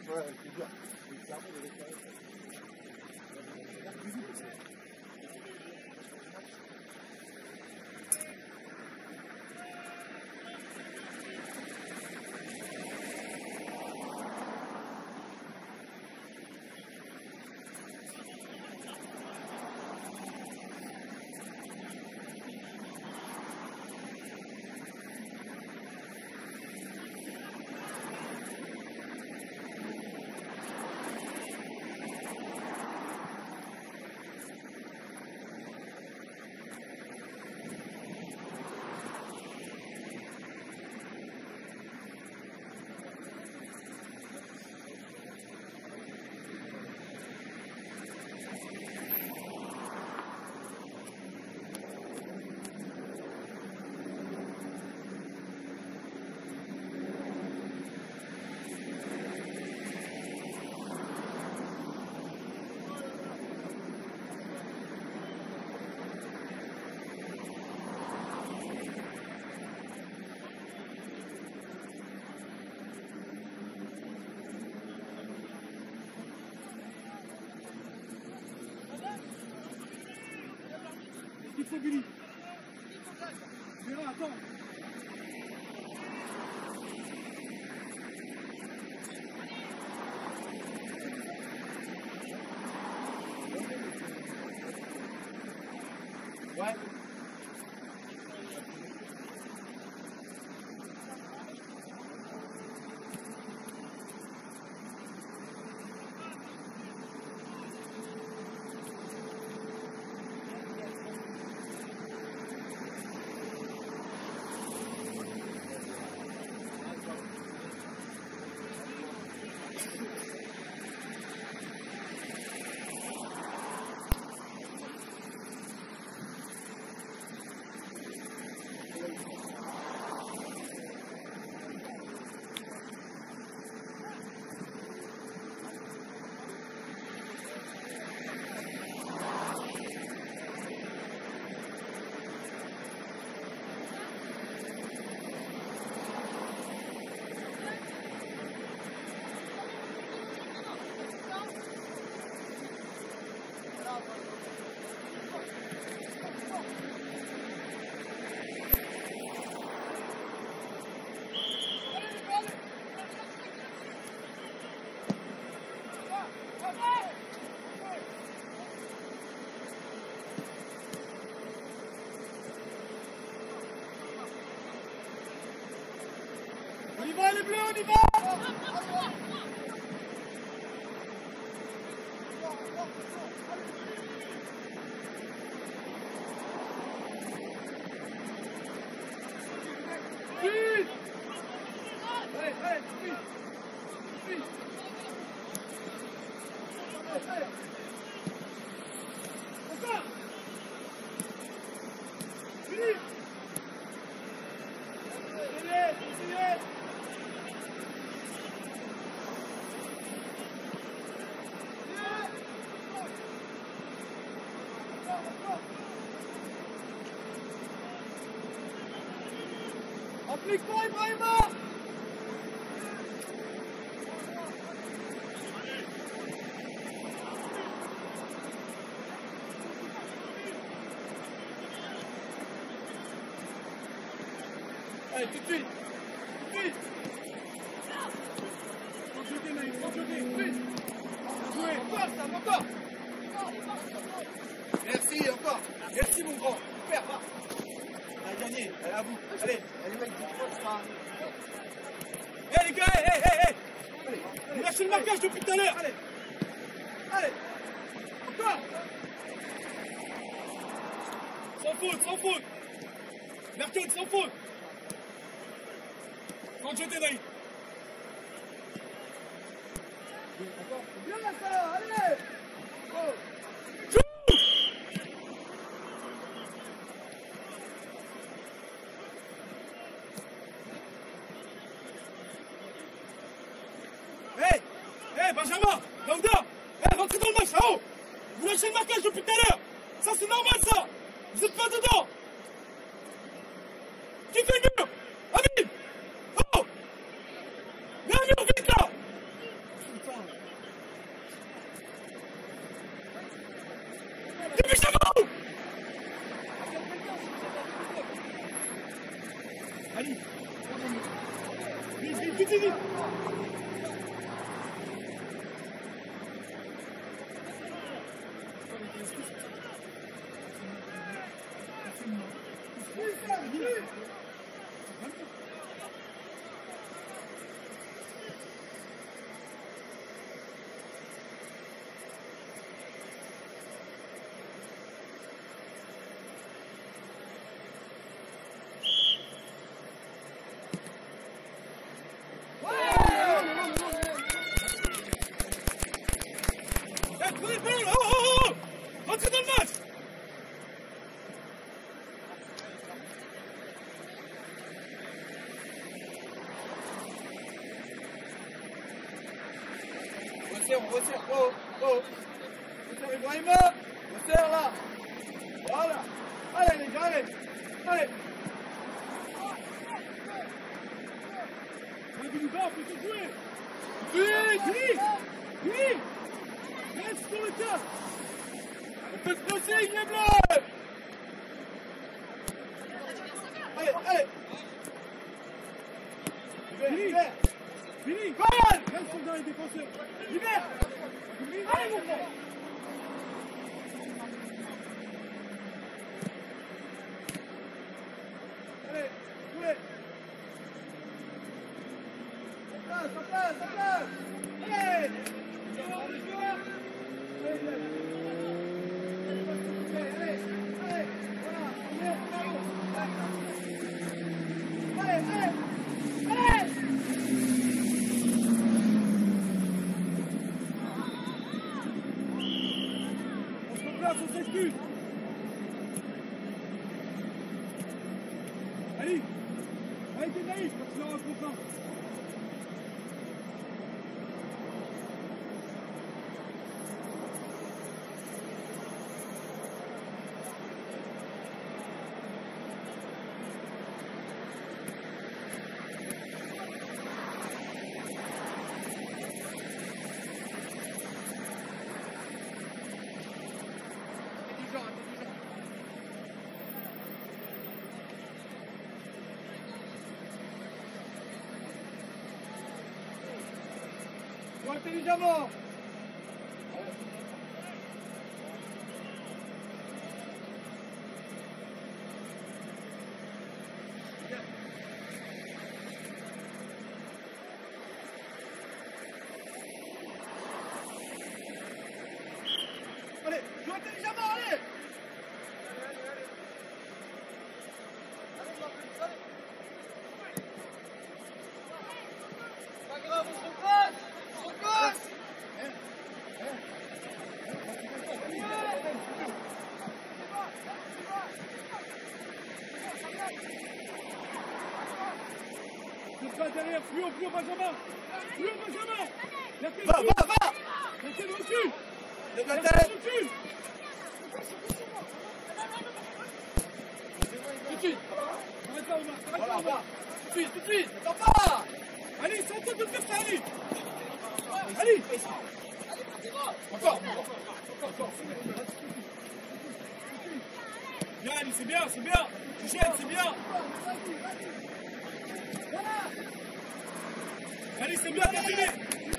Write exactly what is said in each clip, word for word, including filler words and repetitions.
Ouais, c'est bien. C'est un peu de l'extérieur. Il faut Billy. Vera, attends. Ouais. On y va les bleus, on y va! Vite! Allez, allez, vite! Vite! Allez, allez! Encore! Vite! Essayez, essayez! Applique-toi, Ibrahima! Allez, tout de suite! Tout de suite! Faut jeter, Naïm, faut jeter, vite! Jouez, encore, Sam, encore! Merci, encore! Merci, mon grand! Super, va! On a gagné, allez, à vous! Allez! Allez, mec, je crois Eh hey, les gars, hé, hey, hé, hey, hé hey. Vous lâchez le marquage depuis tout à l'heure. Allez. Allez. Encore. Sans faute, sans faute. Merkel, sans faute. Quand jeter, Naïm. Encore. Bien, ça, allez. Oh. Hé Hé, Benjamin, Daouda, hé, rentrez dans le match, là-haut. Vous lâchez le marquage depuis tout à l'heure. Ça, c'est normal, ça. Vous êtes pas dedans. Qui fait le mur? Amine. Oh. Mais Amine, vite, là. Allez. Vite, vite, vite, vite. Rentrez dans le match. On resserre, on resserre. Oh, oh. On resserre Ibrahima. On resserre là. Voilà. Allez les gars, allez. Allez. On peut se jouer. Vite, vite, vite. Reste sur le tas. On peut se poser, il est bleu. Allez, allez. Libère, libère. Fini. Balle. Reste dans les défenseurs. Libère. Allez, mon frère. Allez, jouez. En place, en place, en place. Allez. Allez, joueurs. Allez, allez. Allez, allez. Voilà. Allez, allez. Allez. On s'excuse. Allez, arrêtez naïf quand tu l'auras content. Joue intelligemment. Allez, joue intelligemment, allez. Pas grave, on se passe. On se passe. C'est pas derrière, plus haut, plus haut, Benjamin. Plus haut, Benjamin. Va, va, va. La tête recule. Lève la La tête. tête recule. Tout de suite. Arrête là, Omar. Arrête là, Voilà, Omar. va. Tout de suite, tout de suite. Attends pas. Allez, sans toi de faire ça, allez. Allez. Encore. Encore, encore. Bien, Ali, c'est bien, c'est bien. Tu gênes, c'est bien. Allez, c'est bien, continuez.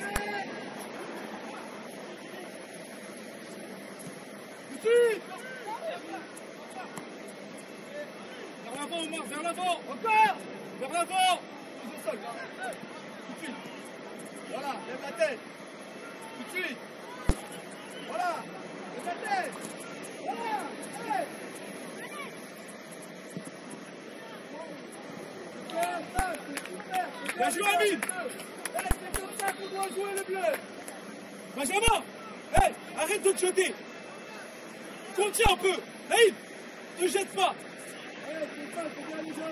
Tout de suite. Vers l'avant, Omar, vers l'avant. Encore. Vers l'avant. Au sol. Tout de suite. Voilà, lève la tête. Tout de suite. Voilà, lève la tête. Voilà, allez. Super, ça, c'est super. Bien joué, Amine. Eh, c'est comme ça qu'on doit jouer le bleu. Benjamin. Hé, arrête de te jeter. Contiens un peu. Naïf, ne jette pas. Allez, c'est ça, c'est bien les gars.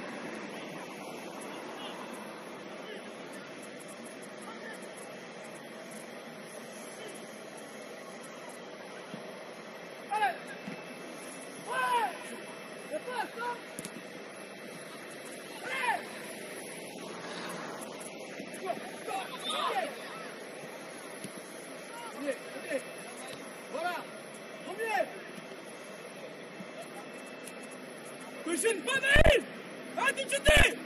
Allez. Ouais. C'est pas ça. Allez. Go, go, ok. Ok, ok. Voilà. Premier. Ne gêne pas, Naïf. Arrête de te jeter.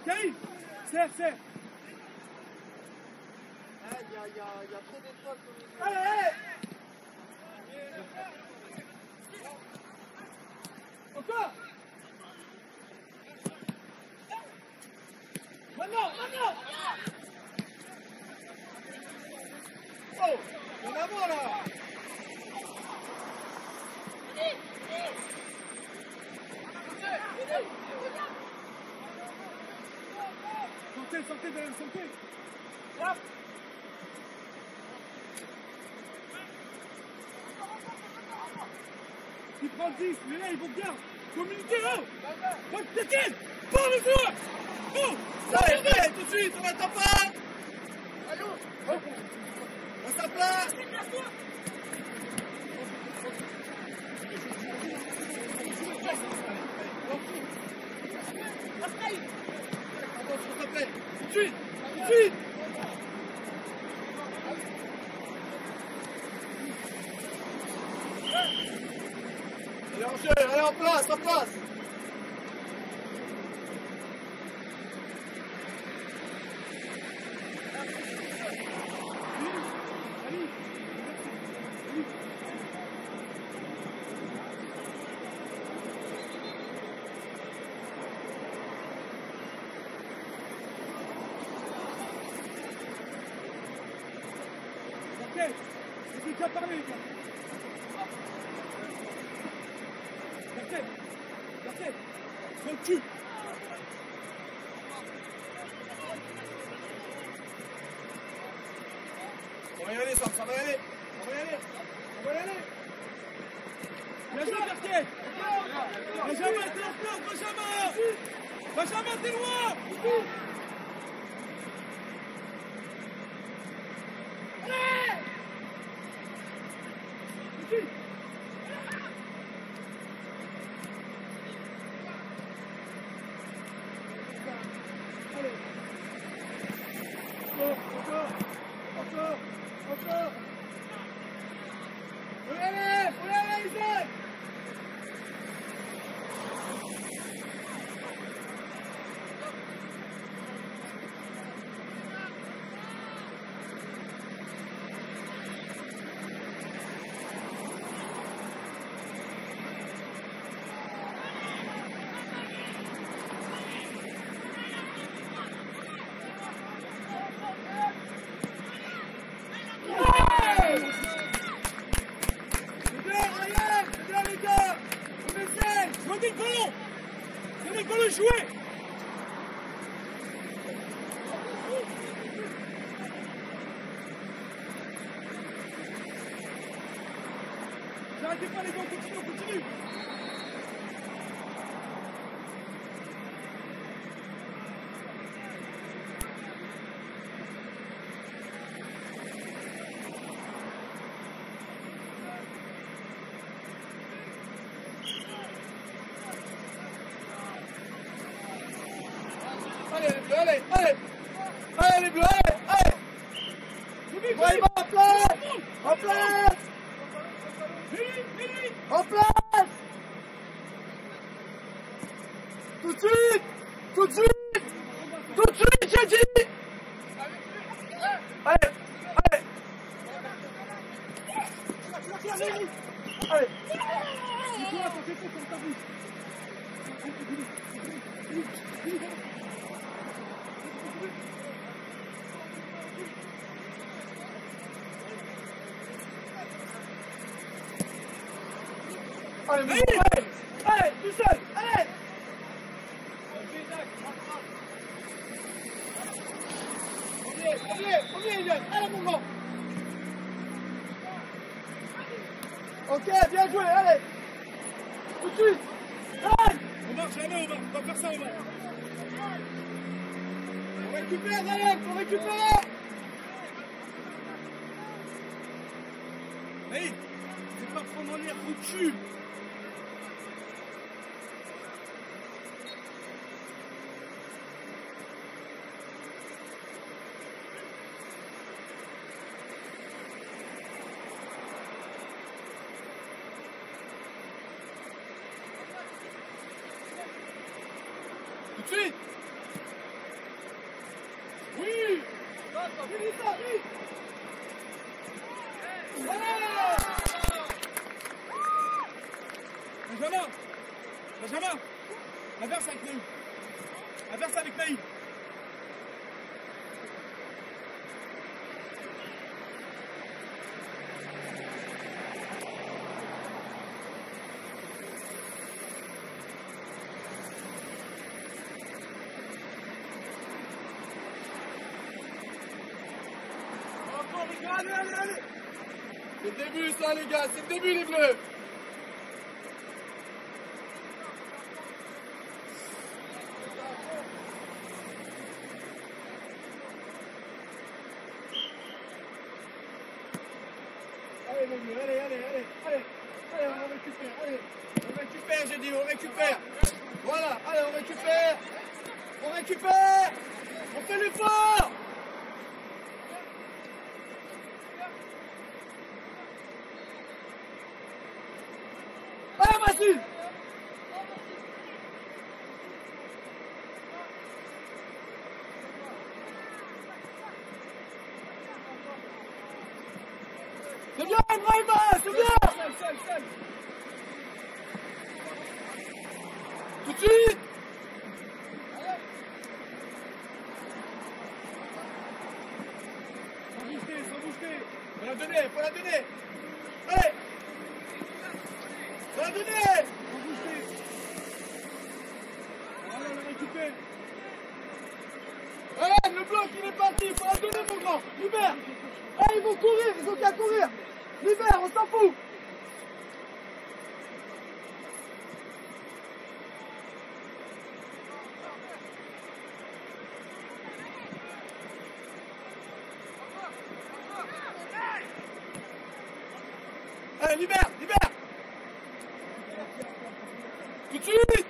Karim, serre, serre. Il y a, y a, y a trop d'étoiles. Allez, allez. Encore. Maintenant, maintenant. Oh, en avant là. Sortez, sortez derrière, sortez. Hop. Il prend le dix, mais là, il faut bien communiquer, oh. Donc, t'inquiète. Pas le joueur. Oh. Allez, allez, tout de suite, on n'attend pas. Allô. À sa place. Attention, s'il te plaît. Tout de suite, tout de suite. Allez, en jeu, allez en place, en place. Ok, j'ai déjà parlé, les gars. Garcet, Garcet, dans le cul. On va y aller, ça, ça va y aller. On va y aller. On va y aller. Bien joué, Garcet. Benjamin, t'es en place, Benjamin. Benjamin, t'es loin. Allez. Encore, encore, encore, encore. On va y aller. On va y aller, Isaac. Donnez le ballon. Donnez le ballon, jouez. N'arrêtez pas les gars, continue, continue. Allez, les bleus, allez, allez. Allez, les bleus, allez, allez. Vite, Ouais, il va en place. En place. vite, vite. En place. Tout de suite. Tout de suite. Tout de suite, j'ai dit. Allez, allez. Allez. Nicolas, t'en fais pas sur ta bouche. Allez, mais allez, allez, tout seul, allez. Premier, premier, premier, Yann, allez mon grand. Ok, bien joué, allez. Tout de suite. Allez. On marche, jamais, on va, on va faire ça, on va. On récupère, allez, on récupère. Hey, faut pas prendre l'air au cul. Tout de suite. finis ça, vite. Voilà. Benjamin, Benjamin, inverse avec Naïm. Inverse avec Naïm. Allez, allez, allez. C'est le début ça les gars, c'est le début les bleus. Allez les bleus, allez, allez, allez, allez. Allez, on récupère, allez. On récupère, j'ai dit, on récupère. Voilà, allez, on récupère. On récupère. On fait l'effort. Allez, vas-y! C'est bien, Ibrahima! C'est bien! Seul, seul, seul! Tout de suite! Sans bouger, sans bouger. Faut la donner, faut la donner! Allez! Faut la donner! Sans bouger. Voilà, on le récupère. Allez, le bloc il est parti, faut la donner mon grand! Libère! Allez, ils vont courir, ils ont qu'à courir! Libère, on s'en fout! Allez, libère, libère! Tout de suite!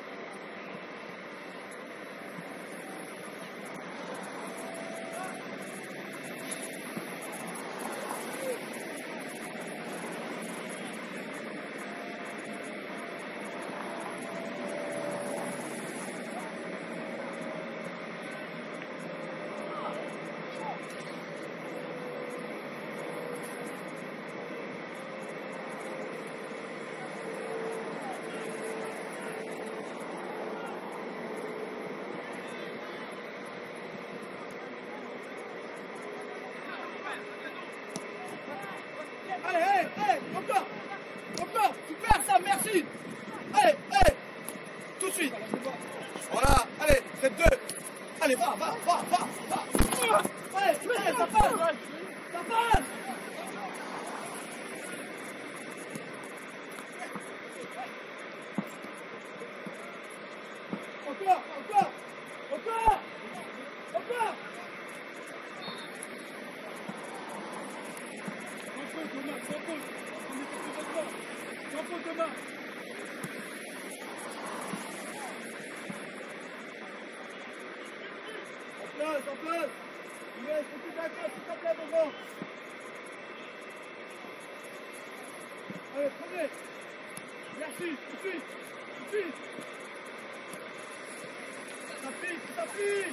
Allez, allez, allez, encore! Encore! Super ça, merci! Allez, allez! Tout de suite! Voilà, allez, faites deux! Allez, va, va, va, va, va! Allez, allez, ça passe! Ça passe! Encore, encore! Encore! Encore! Sans faute, Thomas, sans faute. On est contre votre corps. Sans faute, Thomas. En place, en place! Inès, faut tout d'accord, s'il te plaît, mon grand! Allez, prenez! Merci, tout de suite! Tout de suite! Ça pique, ça pique!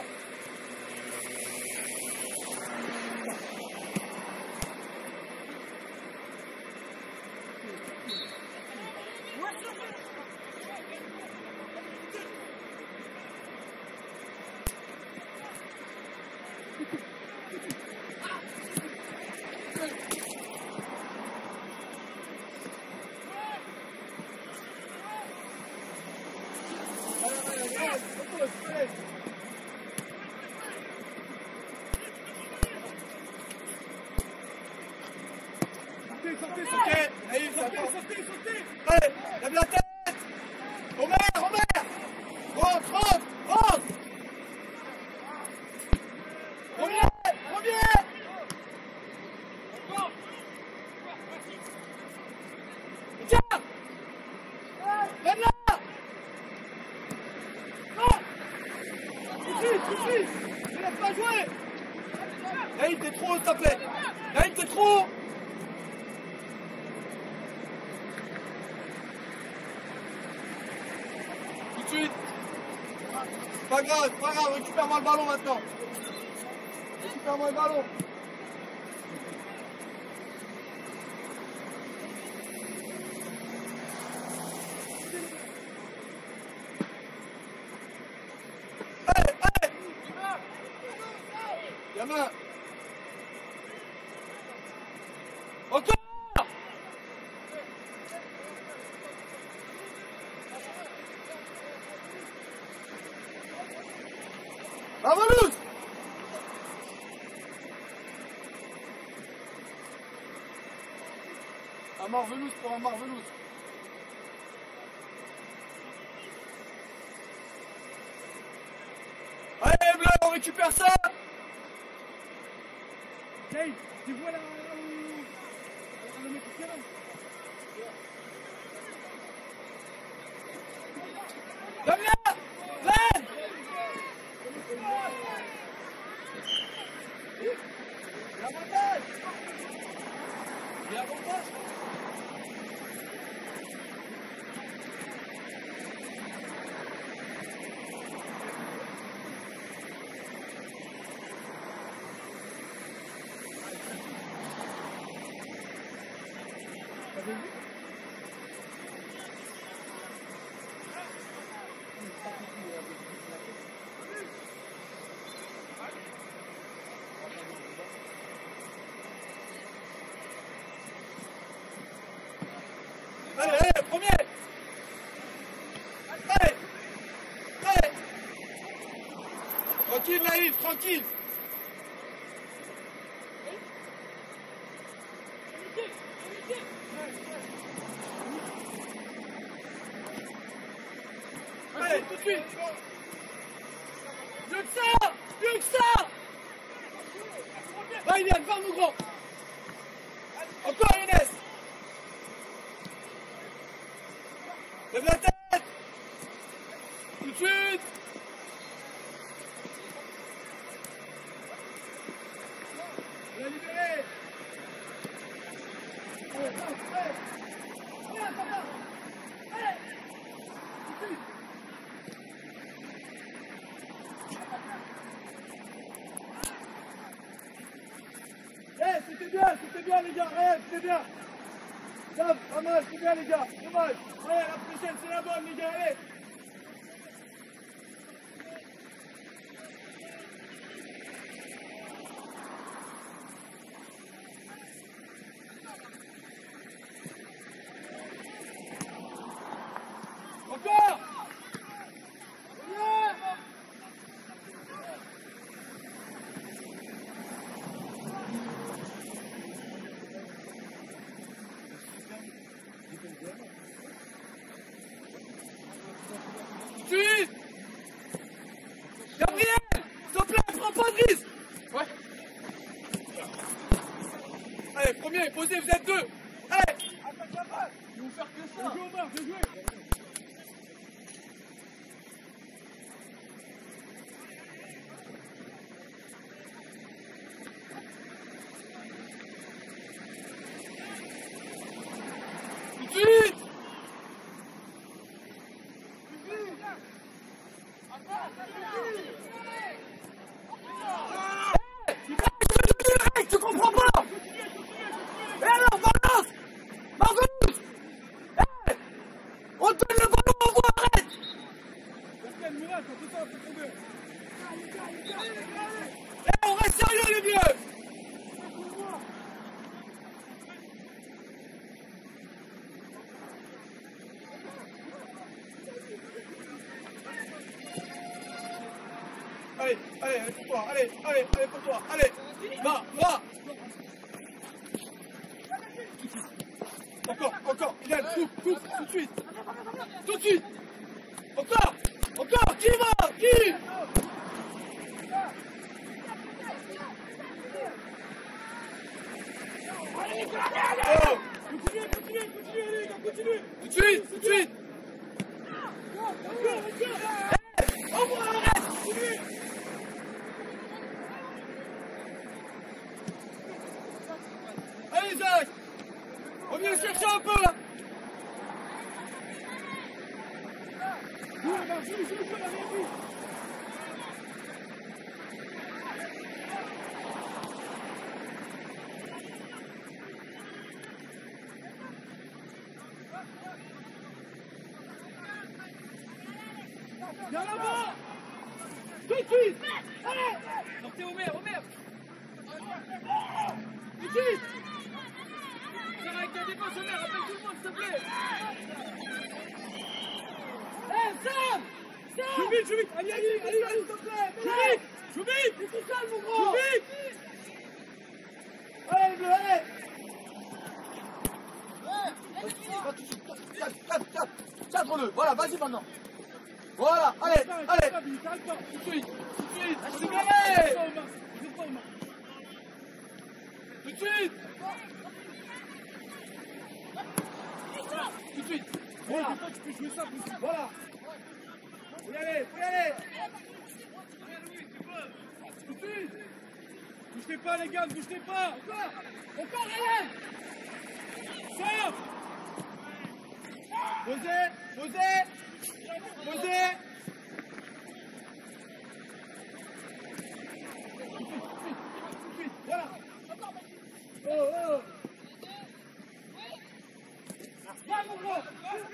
Sortez, sortez, Ok, sortez. allez, ça Sortez, passe. sortez, sortez. Allez, lève la tête! Omer, Omer! Rentre, rentre, rentre! Premier, premier! Tiens! Lève-la! Non! Tout de suite, tout de suite! Ne laisse pas jouer! Naïm, t'es trop haut, s'il te plaît! Naïm, t'es trop haut! Tout de suite! Pas grave, pas grave, récupère-moi le ballon maintenant! Récupère-moi le ballon. Allez, allez. Gamin. Encore. Marvelous. Un Marvelous pour un Marvelous. Allez, Bleu, on récupère ça. Dave, tu vois là où... le mec qui tire là. Damien, Len. L'avantage. L'avantage. Allez, allez, premier. Allez. Allez. Tranquille, Naïf, tranquille. Allez, tout de suite. Mieux que ça. Mieux que ça. Va, Iliane, va, nous gros. Encore, Inès. Lève la tête. Tout de suite. On l'a libéré. Allez, allez. Allez, papa. Allez. Tout de suite. Eh, c'était bien, c'était bien les gars, eh, c'était bien. Ça, pas mal, c'est bien les gars, dommage. Allez, la prochaine c'est la bonne les gars, allez. Encore. Suite. Gabriel, s'il te plaît, prends pas de risque. Ouais. Allez, premier, posez, vous êtes deux. Allez. Attaque la balle. Ils vont faire que ça. Jouez au bord, jouez. Tout de suite. Tu comprends pas? Et alors, balance! Marvelous! Hey! On donne le ballon, on voit, arrête! Eh, on reste sérieux, les vieux! Allez, allez, allez pour toi, allez, allez, allez pour toi, allez, va, va. Encore, encore, Iliane, coupe, coupe, tout de suite, tout de suite, encore, encore, qui va, qui? Oh. Continuez, continuez, continuez, les gars, continuez. Tout de suite, tout de suite. Encore, encore. Hey, au moins, arrête. Continuez. Allez, Isaac, on vient le chercher un peu là. Jouez, là, jouez, jouez, jouez, la réalité. Viens là-bas. Tout de suite. Allez. Sortez Omer, Omer. Tout de suite. Viens avec ta défense, Omer, rappelle tout le monde, s'il te plaît. Eh, Sam! Sam! Joue vite, joue vite. Allez, allez, allez, allez, s'il te plaît. Joue vite. Joue vite. C'est tout seul, mon gros! Joue vite. Allez, les bleus, allez! Cadre-le, voilà, vas-y maintenant. Voilà, allez, allez. Tout de suite, tout de suite, accélérez. Tout de suite. Tout de suite. Voilà, Tu peux jouer ça, vous. voilà. Faut y aller, faut y aller. Tout de suite. Bougez pas, les gars, ne bougez pas. Encore, encore, allez. Sors. Posez, posez, posez. Tout de suite, tout de suite, voilà. Oh, oh. Va, mon gros.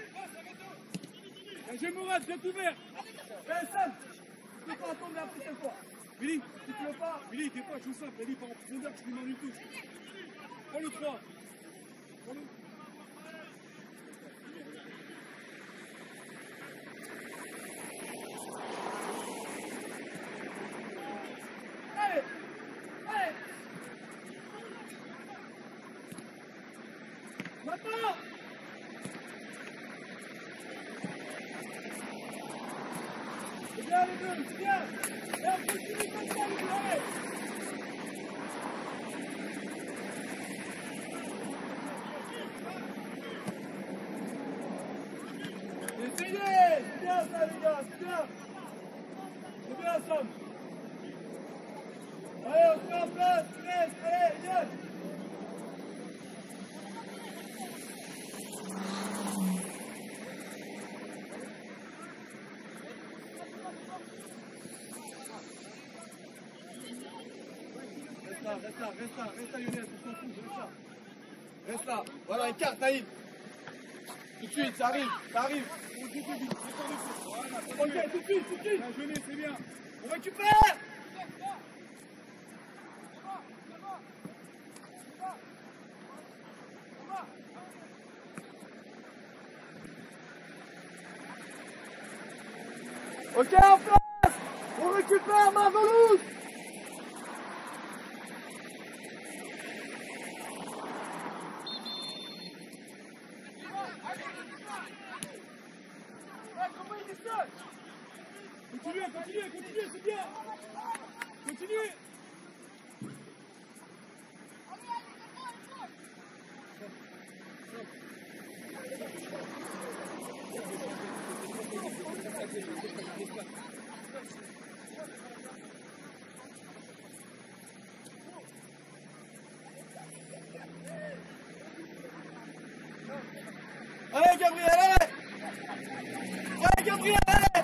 J'ai Mourad, bien couvert. Eh, Sam, tu peux pas attendre la prochaine fois. Willy, Si tu veux pas, Willy, t'es pas, joue simple. Willy, pas en profondeur, tu lui mets en une touche. Prends le trois. Prends-le. allez, allez. Maintenant. C'est bien les deux, c'est bien. Et on continue comme ça, les deux, allez. Essayez, c'est bien ça les gars, c'est bien. C'est bien ça. Allez, on se met en place, Inès, allez, viens. Reste là, reste là, reste là, reste là, Younes, on s'en fout, reste là. Reste là, voilà, une carte, Naïm. Tout de suite, ça arrive, ça arrive. On joue vite. Voilà, Ok, tout de suite, tout de suite. la jeunesse, c'est bien. On récupère. Ok, en place. On récupère ma velouse. Continuez, continuez, continuez, c'est bien. Continuez. Allez, Gabriel, allez. Allez, Gabriel, allez.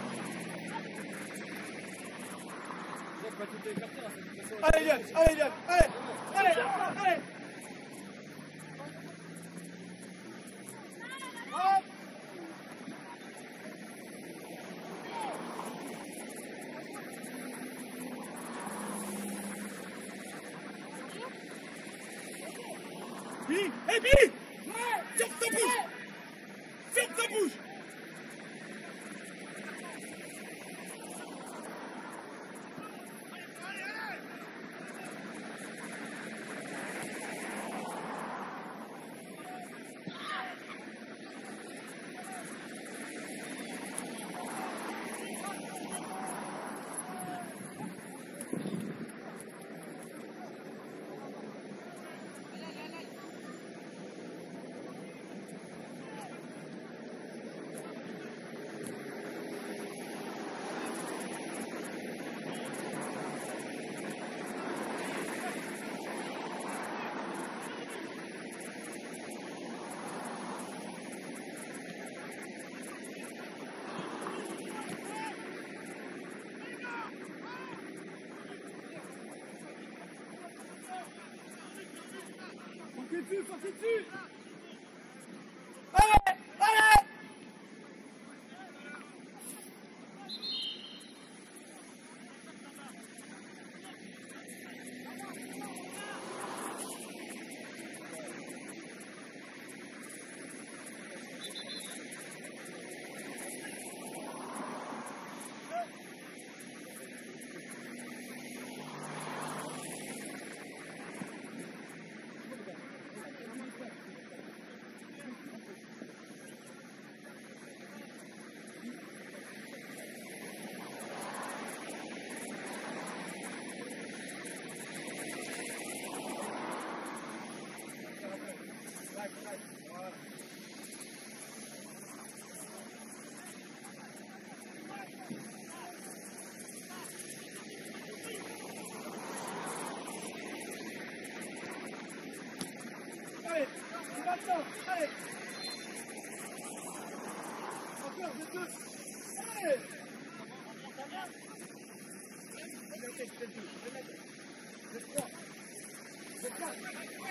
Allez, Yann, allez, Yann, allez, allez, allez. Hop. Billy, hey Billy. Ferme ta bouche. Ferme ta bouche. Sortez dessus, sortez dessus. Allez. allez, c'est maintenant, allez. Encore, vous êtes deux. Allez. Allez, ok, vous êtes deux, vous êtes trois, vous êtes quatre.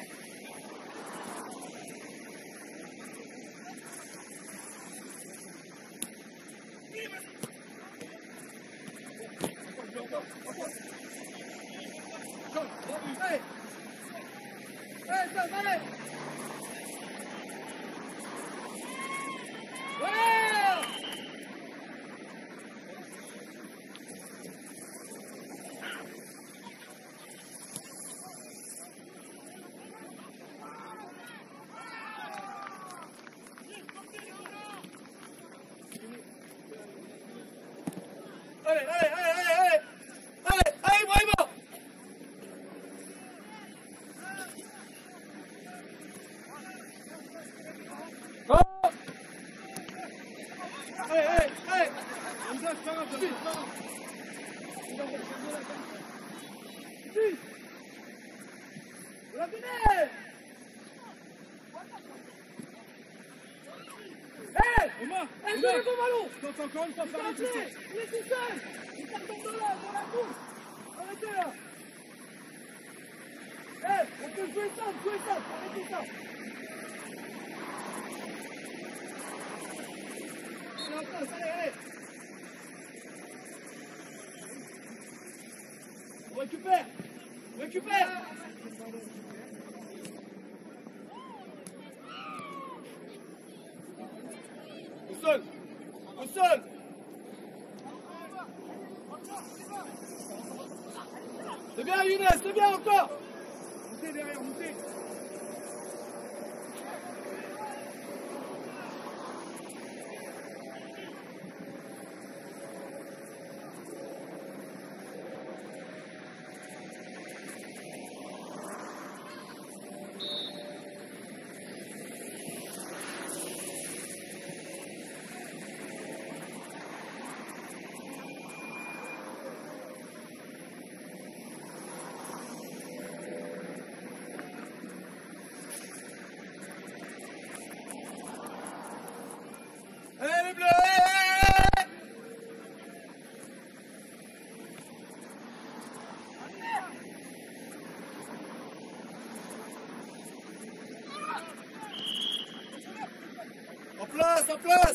Allez, allez, Tom, allez. Ouais. Allez, allez, allez, allez, allez. Allez, allez, Ibrahima. Allez, allez, allez. Hamza, c'est pas grave, c'est pas grave. Si. La finale. Hé, Omar, elle donne ton ballon. t'entends encore une fois Il parler est tout ça. il est tout seul. Il tape ton dos là, dans la course. Arrêtez là. Hé, on peut jouer ça, jouer ça, arrêtez ça. Allez, en place, allez, allez. On récupère. On récupère. Au sol. Au sol. C'est bien, Younes, c'est bien encore. Montez derrière, montez. Allez, les bleus, allez, allez, allez. En place, en place.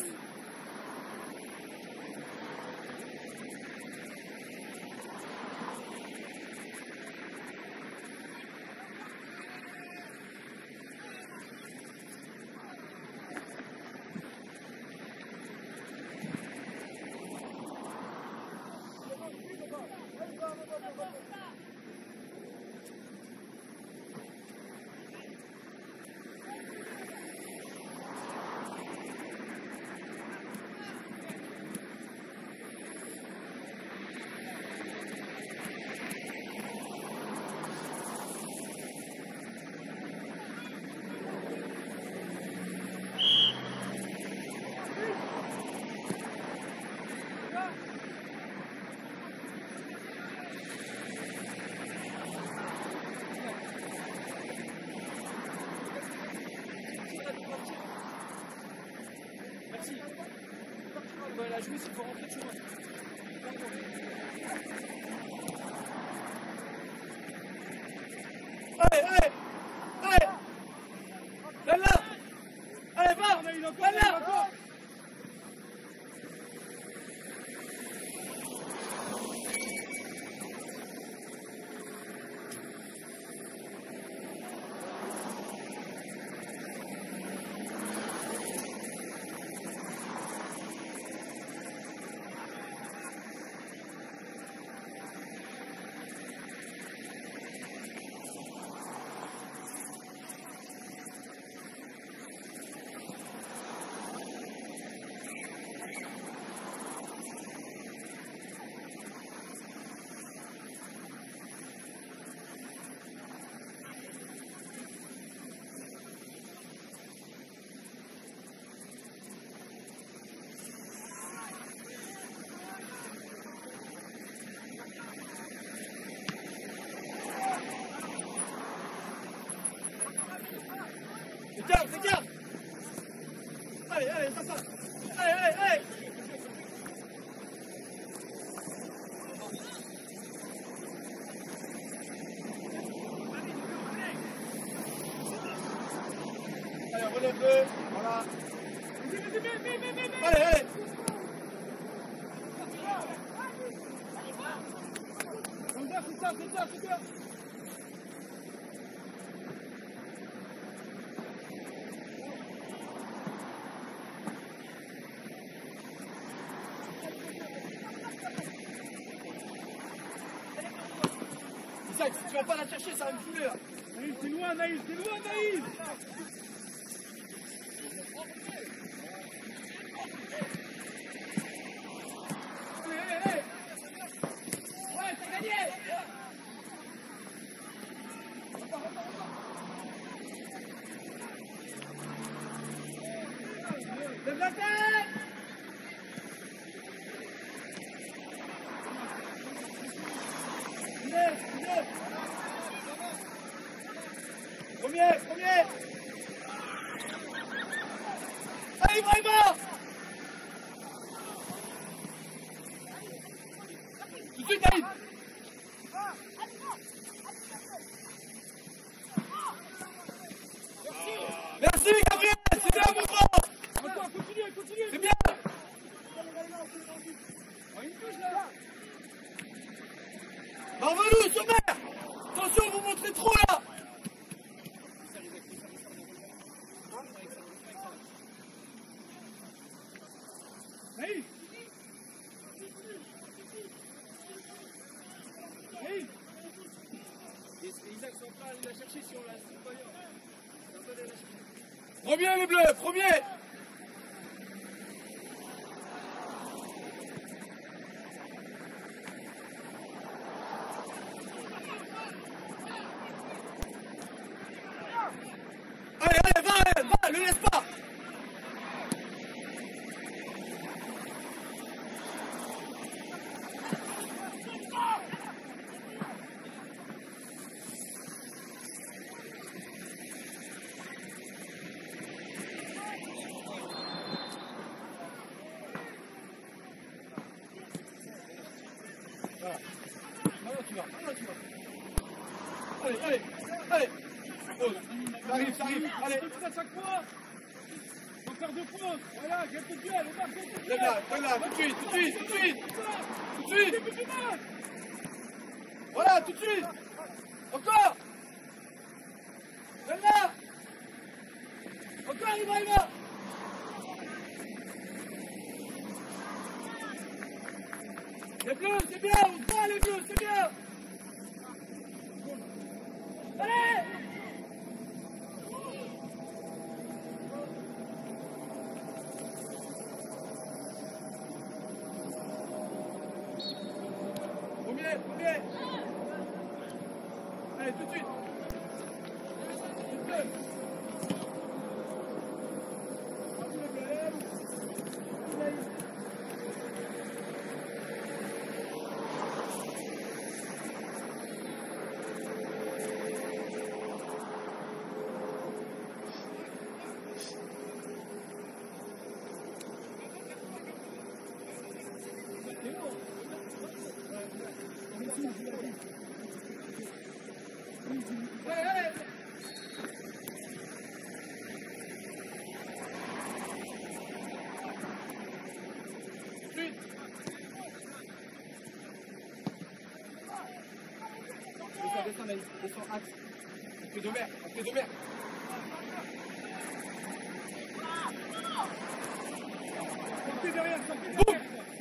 Merci. On va la jouer, il faut rentrer de chemin. Allez, allez, allez. Là, là. Allez, va. Il a encore, Là, il a là. encore. Décale, décale. Allez, allez, ça passe. Allez, allez, allez. Allez, relève-le. Voilà. Allez, allez. Comme ça, c'est ça, c'est ça, c'est ça. Isaac, si tu vas pas la chercher, ça va me fouler là. Naïs, t'es loin, Naïs, t'es loin, Naïs. Allez, allez, allez. Ouais, t'as gagné. Repars, repars, repars. Lève la tête. Premier, premier. Allez, Ibrahima. Tout de suite, David. Merci, Gabriel. C'est bien, mon grand. Encore, continue, continue. C'est bien. Une touche là. Barbeloup, sommaire. Attention, vous montrez trop là. Naïs. Naïs. Isaac Central, il a cherché sur la supérieure. Premier les bleus, premier. Allez, allez, va, va, le laisse pas. Voilà. Maintenant tu vas, maintenant tu vas. Allez, allez, allez. Oh, ça arrive, ça arrive, allez. À chaque fois. Faut faire deux fautes. Voilà, j'ai le duel. On va faire le Viens là, viens là, tout de suite, tout de suite, tout de suite. Tout de suite. Voilà, tout de suite. Encore. Viens là. Encore, Ibrahima. Les bleus, c'est bien, on se bat les bleus, c'est bien. Allez. Premier, premier. Allez, tout de suite. Les bleus. Allez, allez. Suite. Descends, descends, Naïs. Descends, axe. On fait de mer, on fait de mer. Sortez derrière, sortez derrière.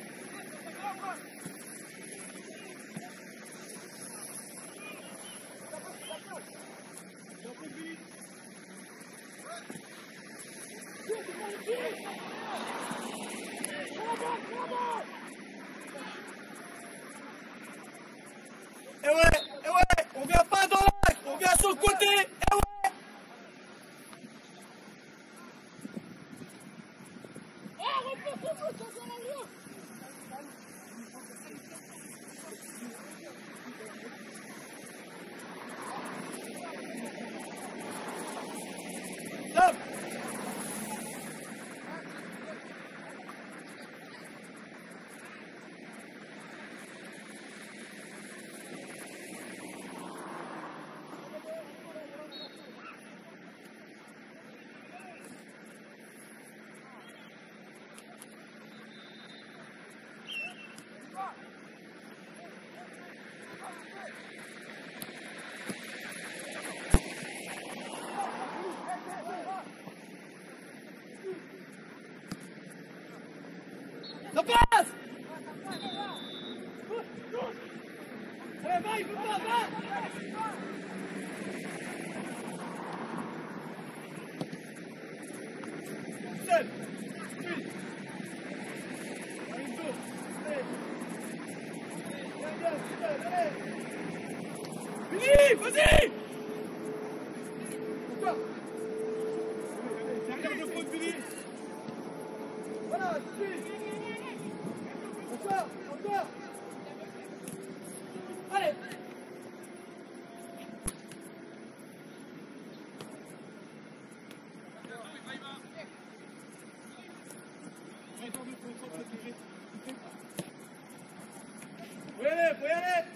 Eh ouais, eh ouais, on vient pas dans l'axe, on vient sur le côté, eh ouais. Stop. Ça passe. Allez, va, il peut pas, va. Seul. Oui. Allez, go. Allez. Allez, allez, allez. Fini, vas-y. Encore. Derrière de faute, Billy. Voilà, suis. Encore, encore. Allez. Faut y aller, faut y aller.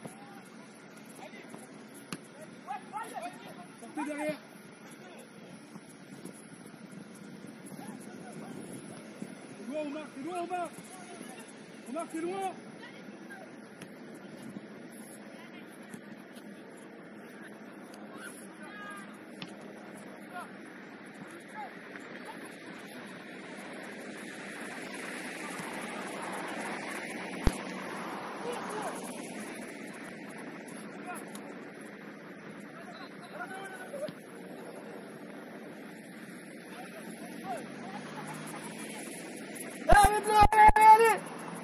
Sortez derrière. C'est loin, Omar, c'est loin, Omar. Omar, c'est loin. Allez, bleu, allez, allez.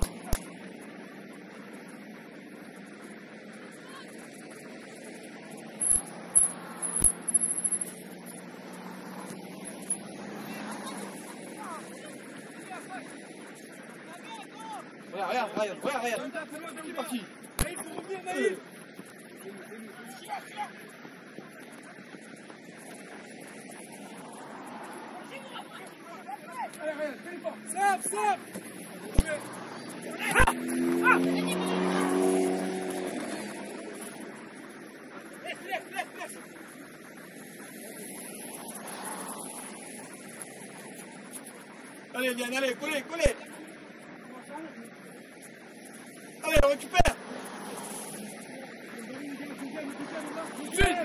Regarde, regarde, regarde, regarde, regarde. C'est parti. Naïf, faut revenir, Naïf. Allez, regarde, téléphone. Sap, sap. Ah, ah. Laisse, laisse, laisse, laisse. Allez, viens, allez, collez, collez. Allez, on récupère. Suite.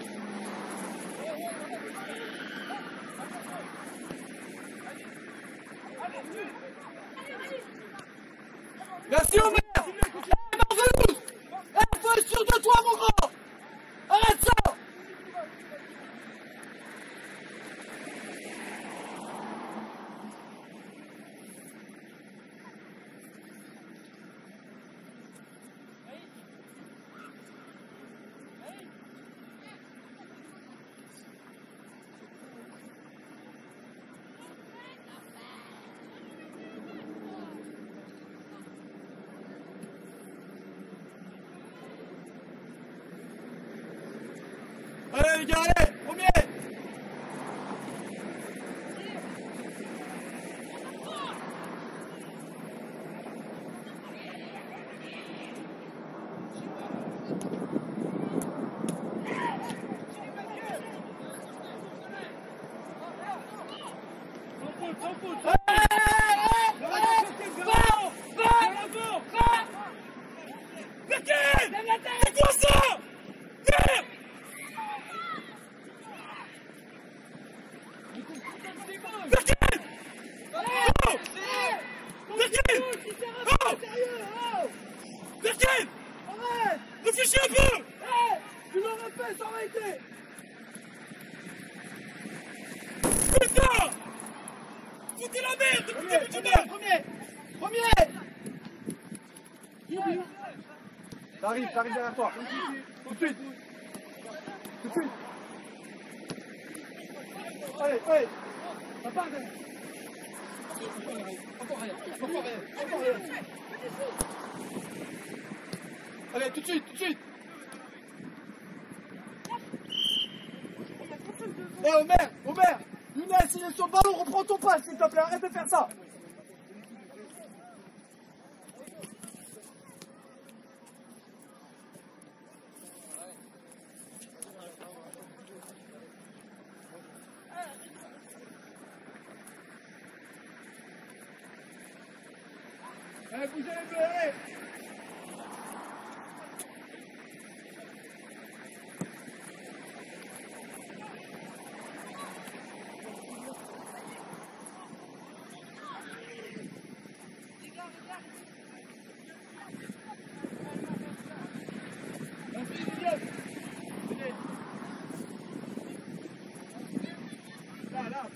Merci, Omer. Eh, Marvelous. Eh, faut être sûr de toi, mon grand. Arrête ça. Allez, les gars, allez, premier. C'est quoi ça? Merde! Berkin! Oh! Berkin! Oh! Berkin! Arrête. Réfléchis un peu! Eh, tu l'aurais fait, ça aurait été. Putain! Foutez la merde depuis le début du match! Premier, premier. T'arrives, t'arrives derrière toi. Tout de suite. Tout de suite. Allez, allez. Ça part derrière. Encore rien, encore rien, encore rien. Allez, tout de suite, tout de suite. Eh, Omer, Omer. Younes, il est sur le ballon, reprends ton pas, s'il te plaît, arrête de faire ça. Allez, bougez les bleus, allez!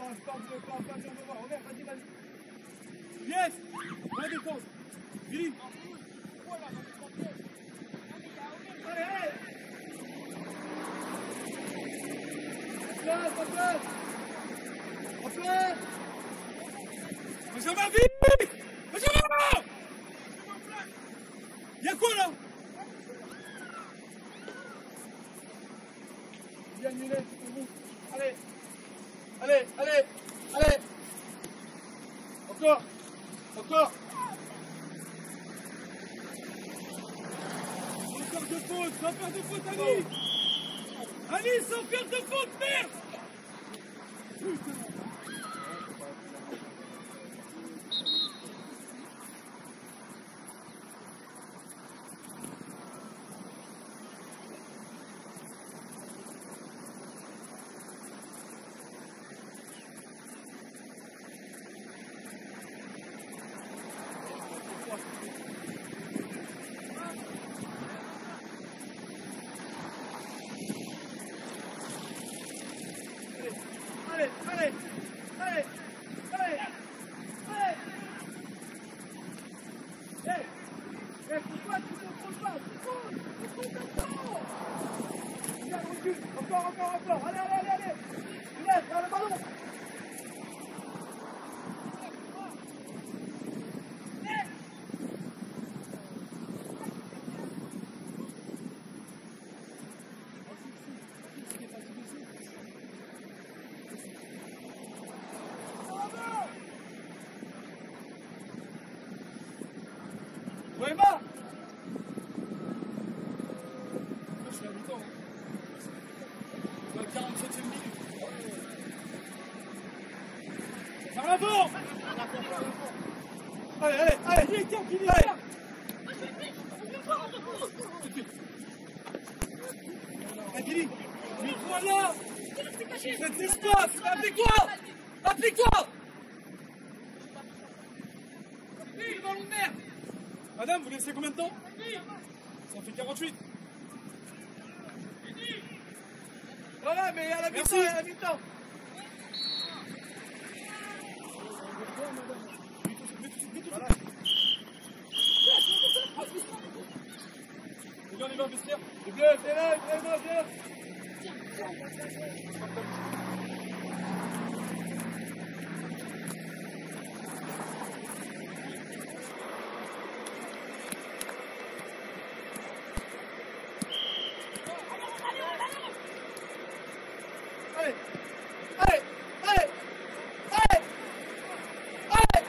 pas, pas, pas, pas, viens me voir. Regarde, vas-y, vas-y. Yes. La défense. Billy. Allez, allez. Place, place. En place. Benjamin, vite. Benjamin. Y'a quoi là? Bien annulé, c'est pour vous. Allez. Allez, allez, allez. Encore. Encore. Sans faire de faute, sans faire de faute, Ali. Ali, sans faire de faute, merde. Allez, allez, allez, allez, allez. Hey, hey, pourquoi tu ne contrôles pas? Contrôle, contrôle maintenant. Viens, recule, encore, encore, encore. Allez, allez, allez, allez. Laisse, vers le ballon. Noéma! Je suis à mi-temps. La quarante-septième minute. Par l'avant. Allez, allez, allez! Il est temps, il est Allez. temps. Hey, Billy! Mais voilà. Faites l'espace! Applique-toi! Applique-toi! Oui, le ballon de merde! Madame, vous laissez combien de temps? Ça fait quarante-huit. Voilà, mais à la Merci. mi-temps, à la mi-temps! Voilà. Les gars, on y va au vestiaire. Les bleus, viens-le, viens-le, viens-le! Allez! Allez! Allez! Allez! Allez!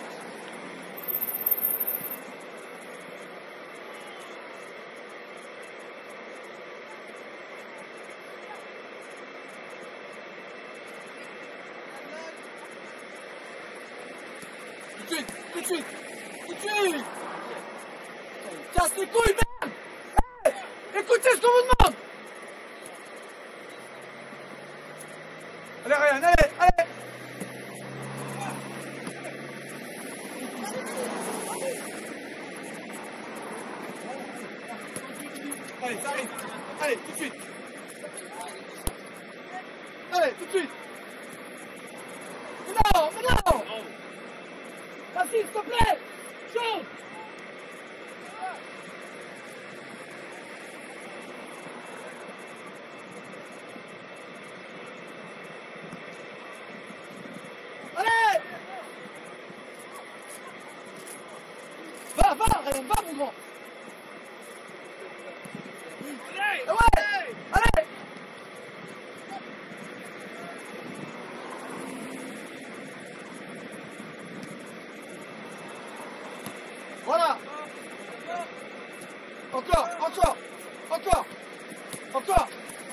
Tout de suite! Tout de suite! Tout de suite! Casse les couilles, merde! Hey! Écoutez ce qu'on vous demande! Allez, Ryan, allez, allez! Allez, ça arrive. Allez, tout de suite. Allez, tout de suite. Mais non, mais non! Vas-y, s'il te plaît! Chaud! Allez! Va, va, Ryan, va, mon grand! Allez. Ouais! Allez! Voilà! Encore, encore, encore, encore!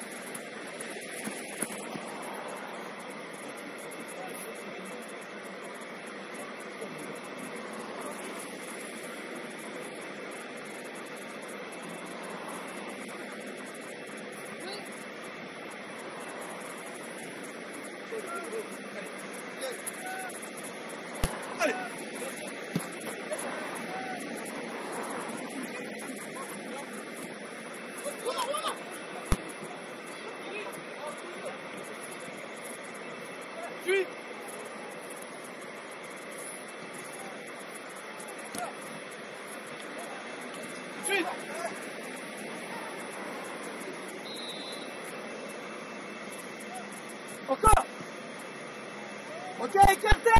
Allez! suis. Tout de suite. Encore. Ok, écarté.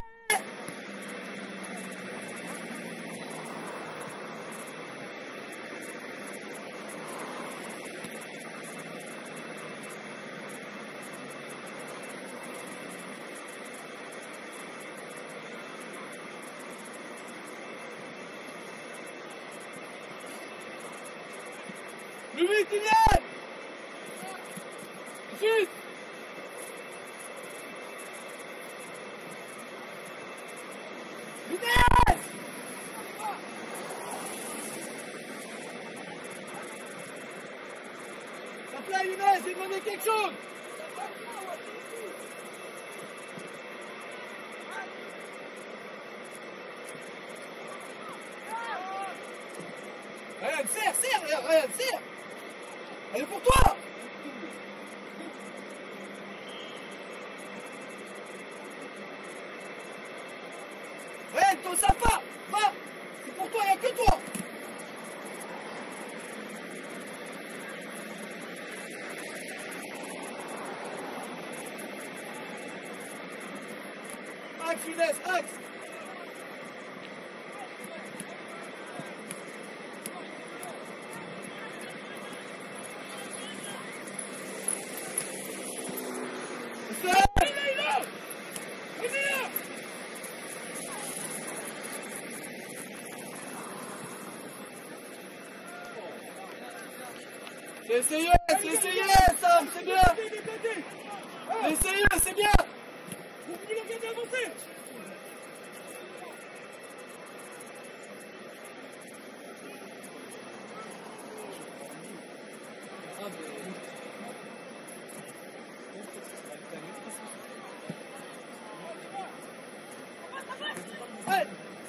Lui, qui vient. Juste. Vitesse. Ça plaît, Younes, j'ai demandé quelque chose. Ryan, serre, serre, Ryan, serre. Elle est pour toi. Ryan, ton sympa, va. C'est pour toi, il n'y a que toi. Axe, Younes, axe. J'ai essayé, j'ai essayé, Sam, c'est bien. J'ai essayé, c'est bien. Vous pouvez le regarder avancer. Hey.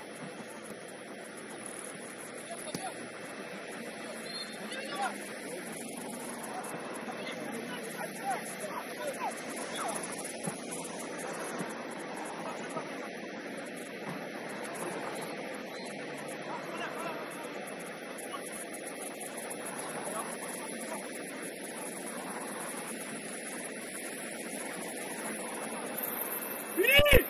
Fini.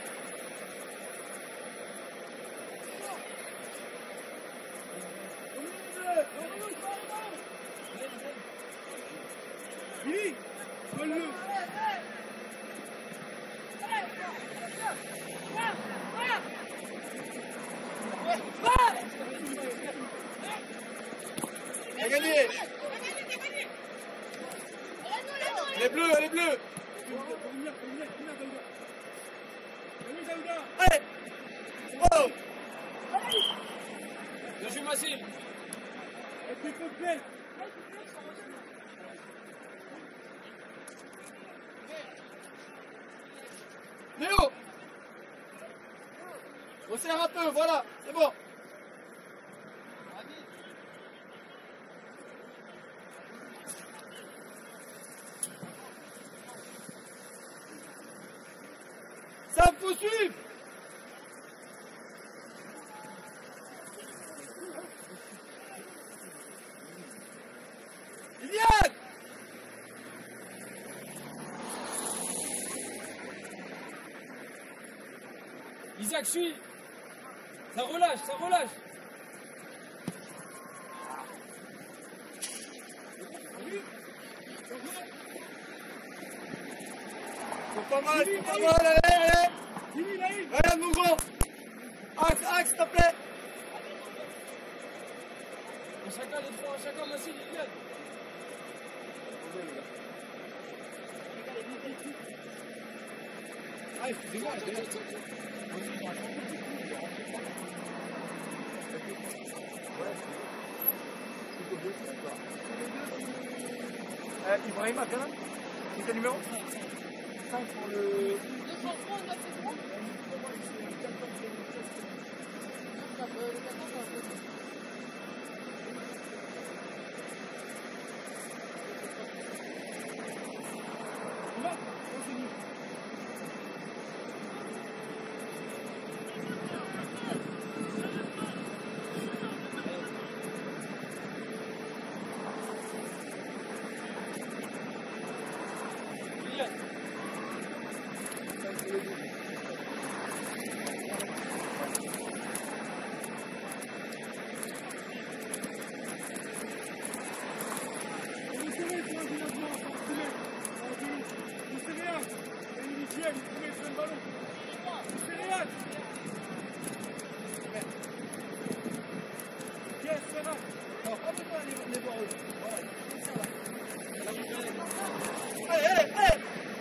Fini. Donne-le. Elle a gagné. Elle est bleue, elle est bleue. Allez. Oh. Le jeu facile. Et puis complet. Léo. Resserre un peu, voilà, c'est bon. Ça faut suivre. Viviane. Isaac, suis. Ça relâche, ça relâche. C'est pas mal, c'est pas mal, allez, allez. Regarde mon gros. Axe, axe, s'il te plaît. Et chacun les trois, chacun massif, il vient. Ah, excusez-moi. Euh, Ibrahima, quand même. C'est quel numéro? cinq pour le... le ballon. C'est Réal. Yes, c'est Réal. Non, pas besoin de les voir eux. Allez, allez, allez.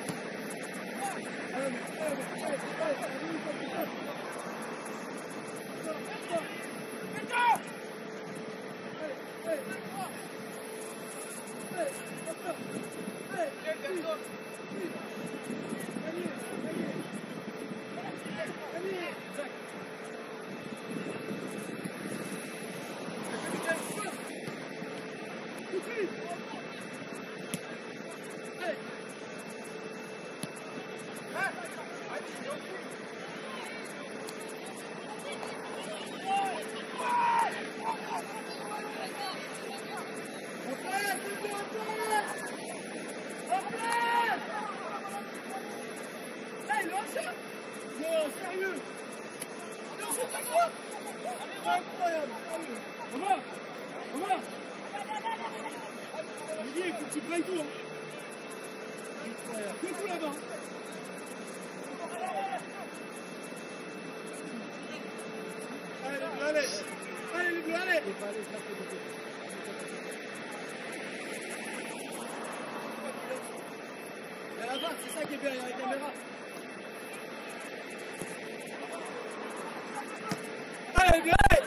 C'est ça qui est bien, il y a la caméra. Allez, bien, allez.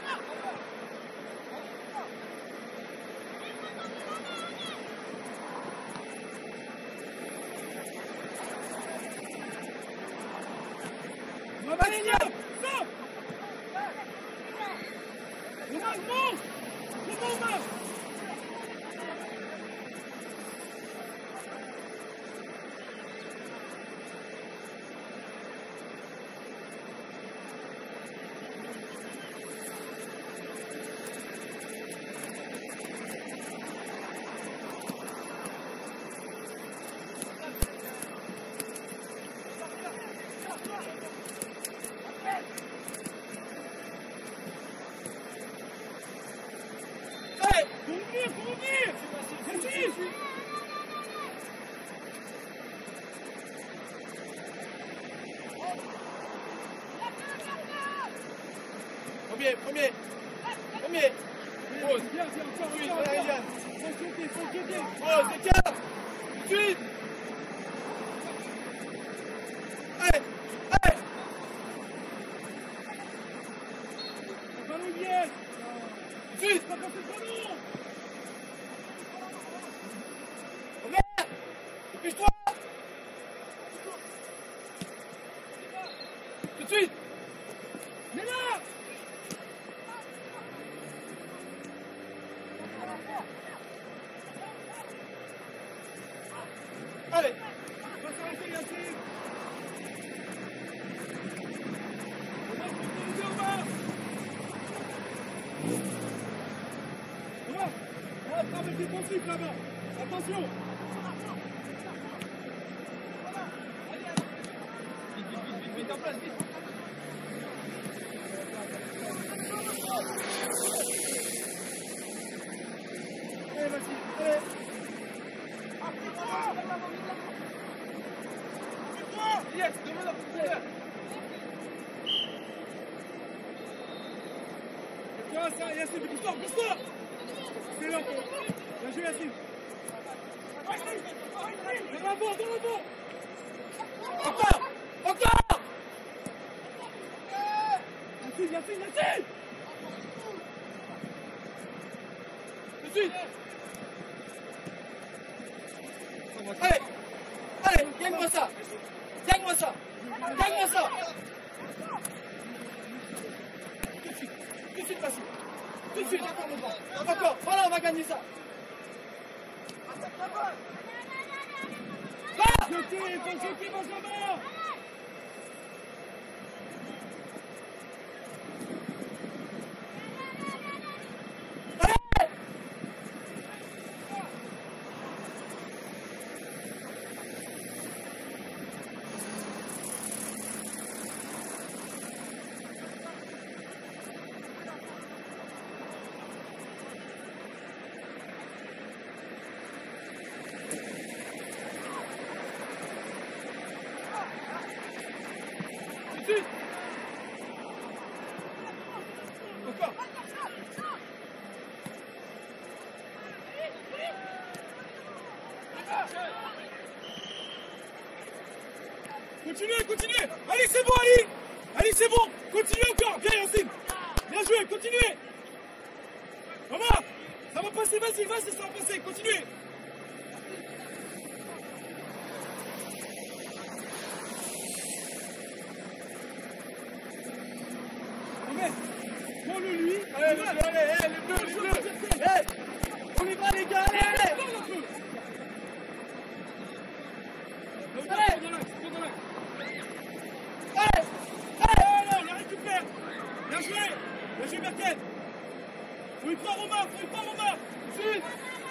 Premier, premier, premier. Pause. Viens, viens, encore, Oui, encore, voilà, encore. Eliane. Faut sauter, faut sauter. Pause, écart. Suite. Allez, allez. Le ballon y est. Suite. Pas passer le ballon. Reviens. Dépêche-toi. Tout de suite. Mais là. Allez. Va s'arrêter, Yacine. On va se poser en bas. On va. On va travailler défensif là-bas. Attention. Vite, vite, vite, vite, vite, en place, vite. Allez, vas-y. Allez. Yes, demande la poussière. Tu vois ça, Yacine, pousse-toi, pousse-toi. C'est là. Bien joué, Yacine. Dans la bord, dans la bord. Encore, encore. Yacine, Yacine, Yacine. Tout de suite. Allez, allez, gagne-moi ça. Gagne-moi ça. Gagne-moi ça. Tout de suite, tout de suite, Basile. Tout de suite, encore, encore. Voilà, on va gagner ça. Va. Jeter, faut jeter, Benjamin. suite. Encore. Continuez, continuez. Allez, c'est bon, Ali. Allez, c'est bon. Continuez encore. Bien, Yacine. Bien joué, continuez. Omar, ça va passer, vas-y, vas-y, ça va passer. Continuez. Prends-le lui. Allez, les bleus, allez, allez, les bleus, les bleus. Hey, on y va, les gars, allez, allez. Allez, allez, allez, on la récupère. Bien joué. Bien joué, Merkel. Faut y croire, Omar, faut y croire, Omar. Suite.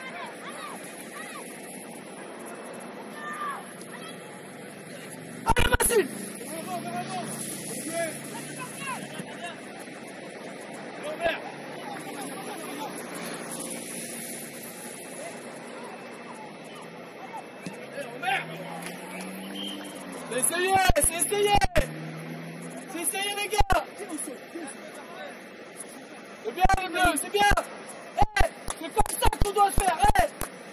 Allez, Massine. Bravo, bravo. Bien joué. C'est essayé, c'est essayé. C'est essayé, les gars. C'est bien, les bleus, c'est bien. Hey, c'est comme ça qu'on doit faire. Hey.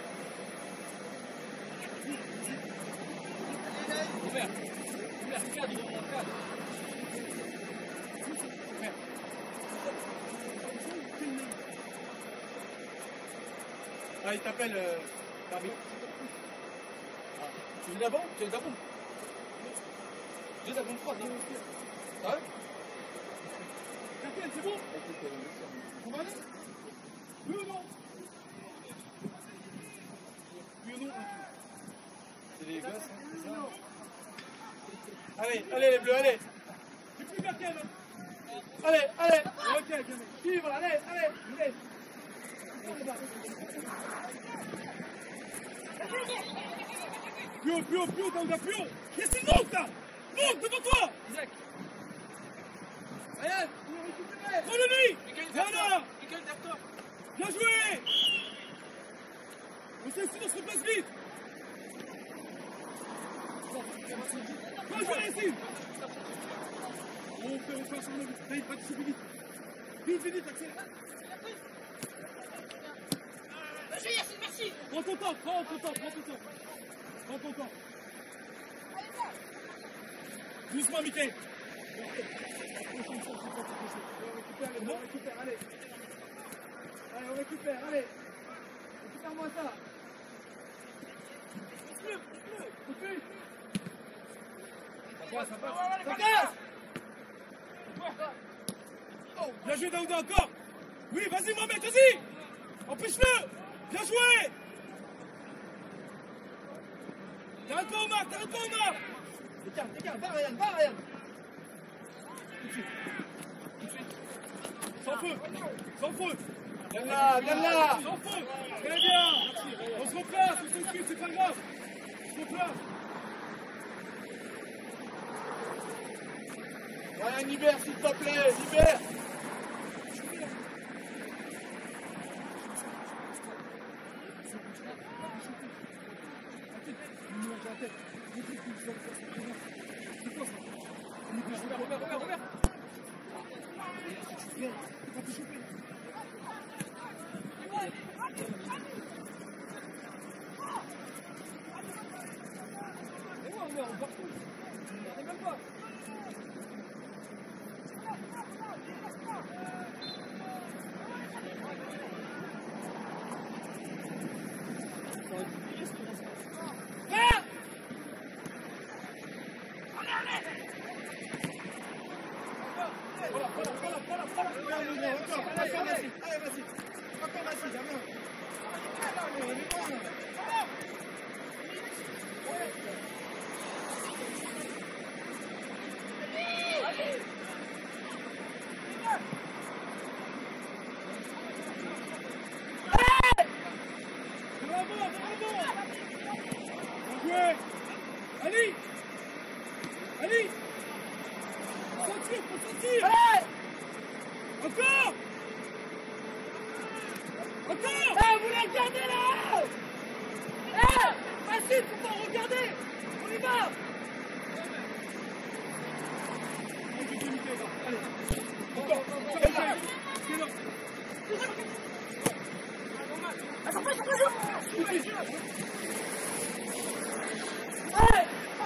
Ouvert. Ouvert, cadre, cadre. Ah, il t'appelle, euh, l'arbitre. Ah. Tu veux d'abord? Tu veux d'abord? J'ai la bonne froide, non? Ah ouais? Merkel, c'est bon? On va aller? Oui ou non? Oui ou non? C'est les gosses, hein, c'est ça? Allez, allez les bleus, allez! C'est plus Merkel, hein? Allez, allez! Ok, allez. Suivre, allez, allez, allez! Plus haut, plus haut, plus haut, Daouda, plus haut! Yacine, monte là! Monte devant toi! Isaac! Ryan, vous le récupérez! Prends-le lui! Voilà! Miguel derrière! Bien joué! On s'est on se replace vite! Bien joué, Yacine! On fait refaire sur le vite. Allez, participe vite. Vite, vite, vite, accélère. Vas-y, Yacine, merci. Prends ton temps, prends ton temps, prends ton temps. Prends ton temps. Doucement, Mickey. On récupère les bleus, on récupère, allez! Allez, on récupère, allez! Récupère-moi ça! Plus, plus, plus! Ça passe, ça passe! Ça passe! Bien joué, Daouda, encore. Oui, vas-y, Mohamed, vas-y. Empêche-le. Bien joué. T'arrêtes pas, Omar, t'arrêtes pas, Omar. Décale, décale, va Ryan, va Ryan! Tout de suite! Tout de suite! Sans feu. Sans feu. Viens là, viens là! Sans feu. Très bien. On se replace, on s'excuse, c'est pas grave. On se replace. Ryan, libère s'il te plaît, libère! Robert, Robert, Robert! Ali! Ali! Sentir, faut sentir! Hey! Encore! Encore! Eh, vous la regardez là! Eh! Facile, faut pas regarder! On y va! suite. Allez.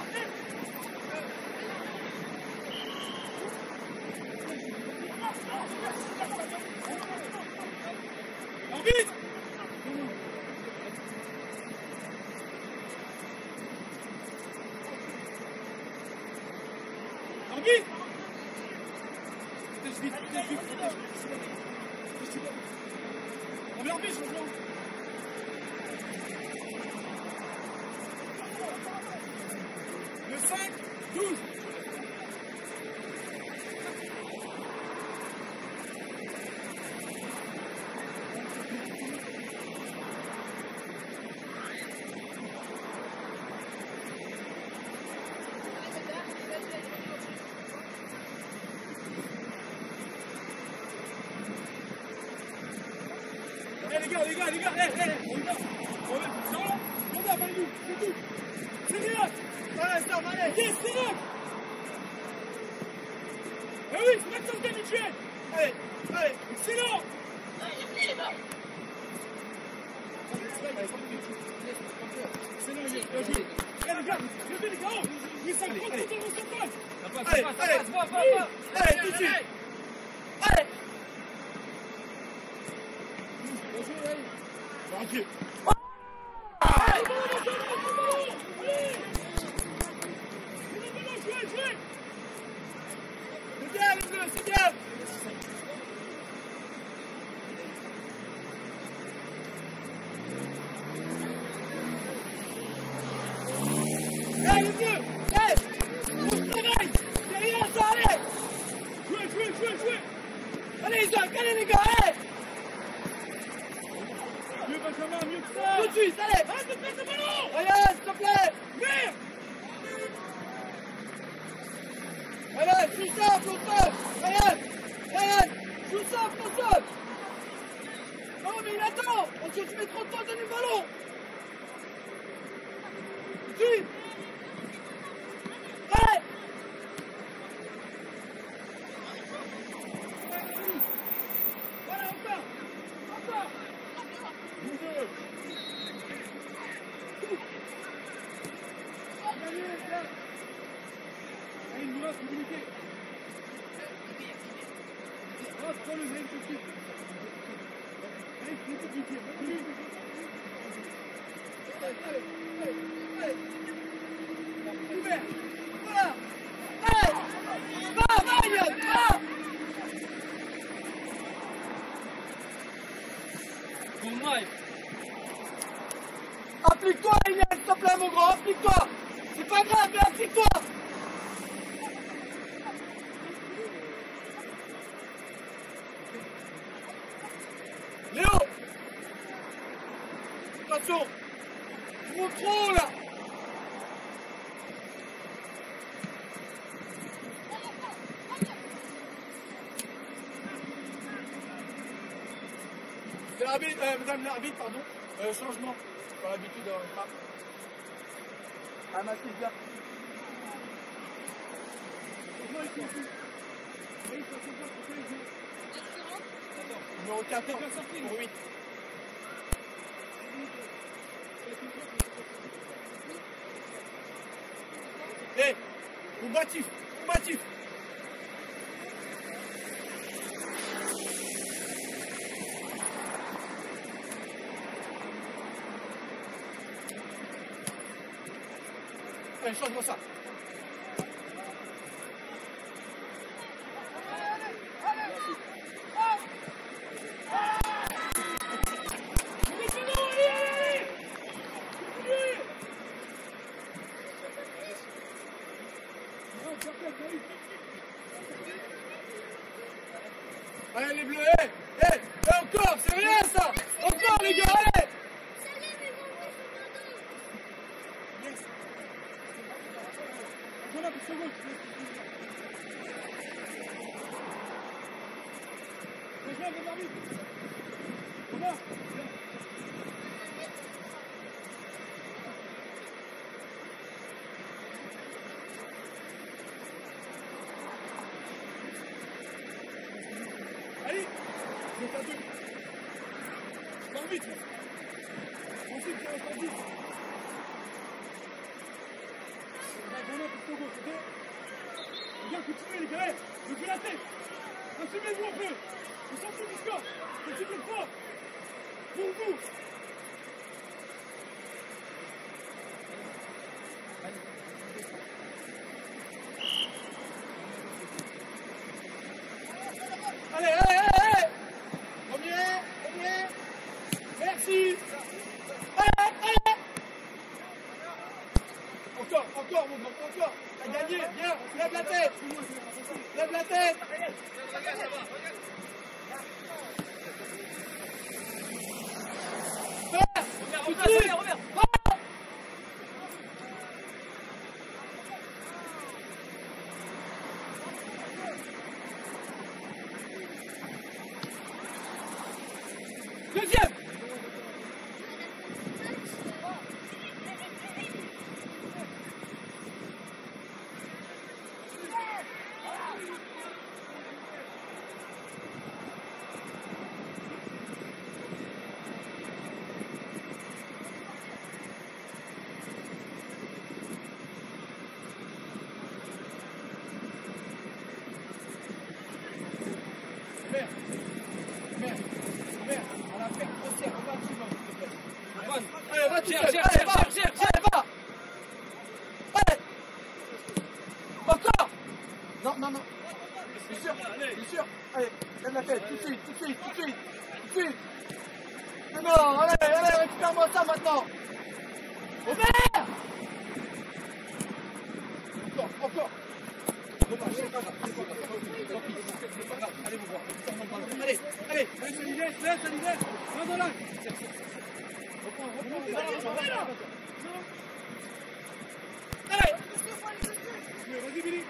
Arbitre. Arbitre. Protège vite, protège vite, protège. On met arbitre, changement. Le cinq, douze. Eh les gars, les gars, les gars, eh, eh, on y va. On y va. Non, on va, Maïdou, c'est tout. C'est bien. Allez, ça, allez. Yes, c'est bon. Eh oui, c'est Maxence Gamutuel. Allez, allez. Excellent. Il est mort. Excellent, il est bien joué. Eh les gars, levez les gars. Oui, ça compte, allez. on s'entraîne. Allez, allez, allez, tout de suite. Allez. Tranquille. C'est bien, les bleus, c'est bien. Allez, les bleus. Allez. On travaille. Derrière ça, allez. Jouez, jouez, jouez, jouez. Allez, Isaac, allez, les gars, allez. Mieux Benjamin, mieux que ça. Tout de suite, allez. Arrête de perdre le ballon. Ryan, s'il te plaît. Merde. Allez, joue ça, Flotteur. Ryan, Ryan, joue ça, Flotteur. Non, mais il attend. On se met trop de temps à donner le ballon. Suite. Allez. Voilà, encore. Encore. Vous deux. Allez, il nous reste une unité. Ah, prends le drill tout de suite. Allez, une petite unité. Allez, allez, allez, allez. Ouvert. Voilà. Allez. Va, va, Yann, va. Bon, Mike. Applique-toi, Yann, s'il te plaît, mon grand, applique-toi. C'est pas grave, mais applique-toi. Léo. Attention. Trop trop, là. C'est l'arbitre, euh, madame l'arbitre, pardon. Euh, changement. Pas l'habitude d'avoir une frappe. Ah, ma fille, bien. Numéro quatorze pour huit. Hé, combatif, combatif. Allez, change-moi ça. Allez les bleus, hé, hé, hé, encore, c'est rien ça. Encore les gars, allez. Voilà, une seconde. Rejoins votre arbitre. Au revoir. Allez, vous êtes à deux. L'arbitre. Ensuite, tu restes gars, continuez les gars, levez la tête. Assumez-vous un peu. On s'en fout du score. C'est une fois. Pour vous. Allez, allez, allez, allez. Premier, premier. Merci. Allez, allez. Encore, encore, mon grand, encore. T'as gagné, viens, lève la tête. Lève la tête. Reviens, reviens, reviens. Deuxième. Merde. Merde. Merde. On va faire grossière. On va dessus, s'il te plaît. Allez, va dessus. Gère, gère, Allez, gère, va. gère, gère, gère. Allez, va. Allez. Encore. Non, non, non. C'est sûr. C'est sûr. Allez, lève la tête. Tout de suite, tout de suite, tout de suite. Tout de suite. C'est bon. Allez, allez, récupère-moi ça maintenant. Robert. Encore, encore. Bon, bah, c'est pas grave, c'est pas grave. Tant pis, c'est pas grave. Allez vous voir. Allez, allez. Allez, Solidaire, laisse, Solidaire. Main dans l'axe. Reprends, reprends. Allez, là. Allez. Vas-y, Billy.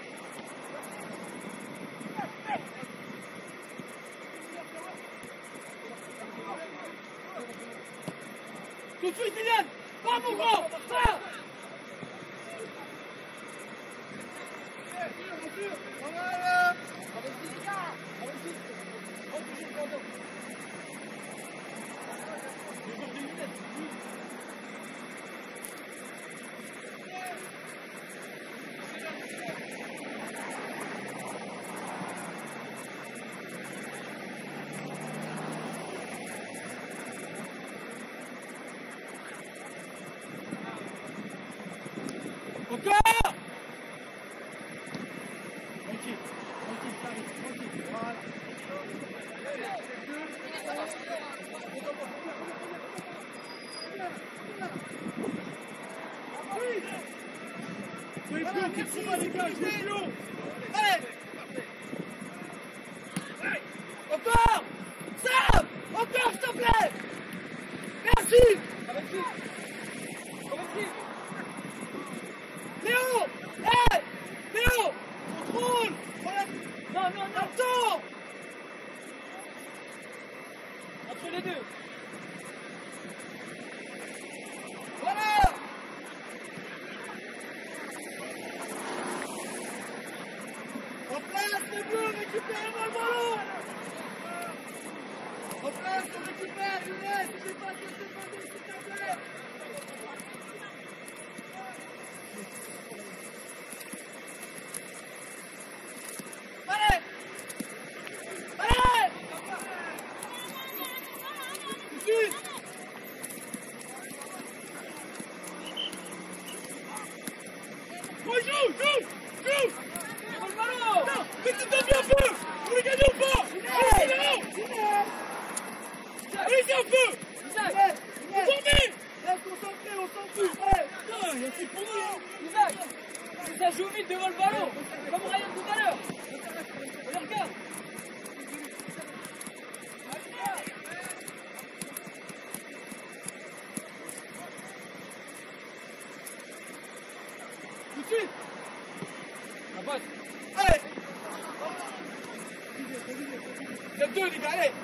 Tout de suite, Liliane. Pas mon grand. Pas. Voilà. Encore. Tranquille, tranquille, ça arrive, tranquille. Voilà. Soyez plus haut, qu'il faut pas, les gars, jouez plus haut. Allez. Encore. Sam. Encore, s'il te plaît. Merci. Léo. Hé. Léo. Contrôle. Voilà. Non, non, non. Attends. Entre les deux. Voilà. En place, les bleus, récupérez-moi le ballon. En place, on récupère, Younes. C'est pas que c'est pas s'il te plaît. Allez. Allez. Tout de suite. Oh, joue, joue, joue. Prends le ballon. Non, mais tu t'en viens un peu. Vous les gagnez ou pas? Allez, c'est là. Allez, c'est un peu. Isaac. Vous tournez. Reste concentré, on s'en fout. Allez. Putain, il y a un truc pour nous, hein. Isaac, ça joue vite devant le ballon. Comme Ryan tout à l'heure. Regarde, regarde. Tout de suite. La passe. Allez. Vous êtes deux, les gars, allez.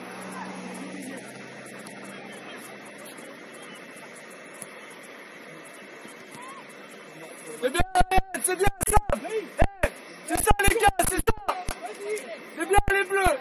C'est bien, c'est bien, Sam. Hey, c'est ça, les gars, c'est ça. C'est bien, les bleus.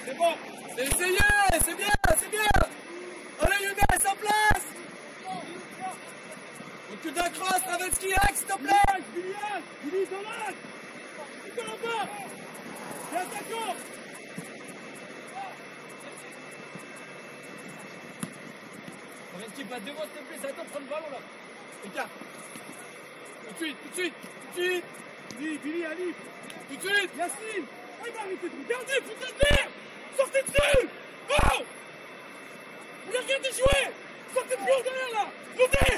C'est bon. C'est essayé, c'est bien, c'est bien. Allez Younes, en place. Au-dessus d'un cross, Ravelski, axe, s'il te plaît. Julien, Julien, dans l'axe. C'est dans la barre. C'est attaquant. Ravelski, pas devant, s'il te plaît, c'est à toi de prendre le ballon là. Écart. Tout de suite, tout de suite, tout de suite. Billy, Billy, Ali. Tout de suite. Yacine. Ah, il va arrêter de regarder, putain de merde. Sortez dessus. Oh. Vous les regardez jouer. Sortez plus haut derrière là. Montez.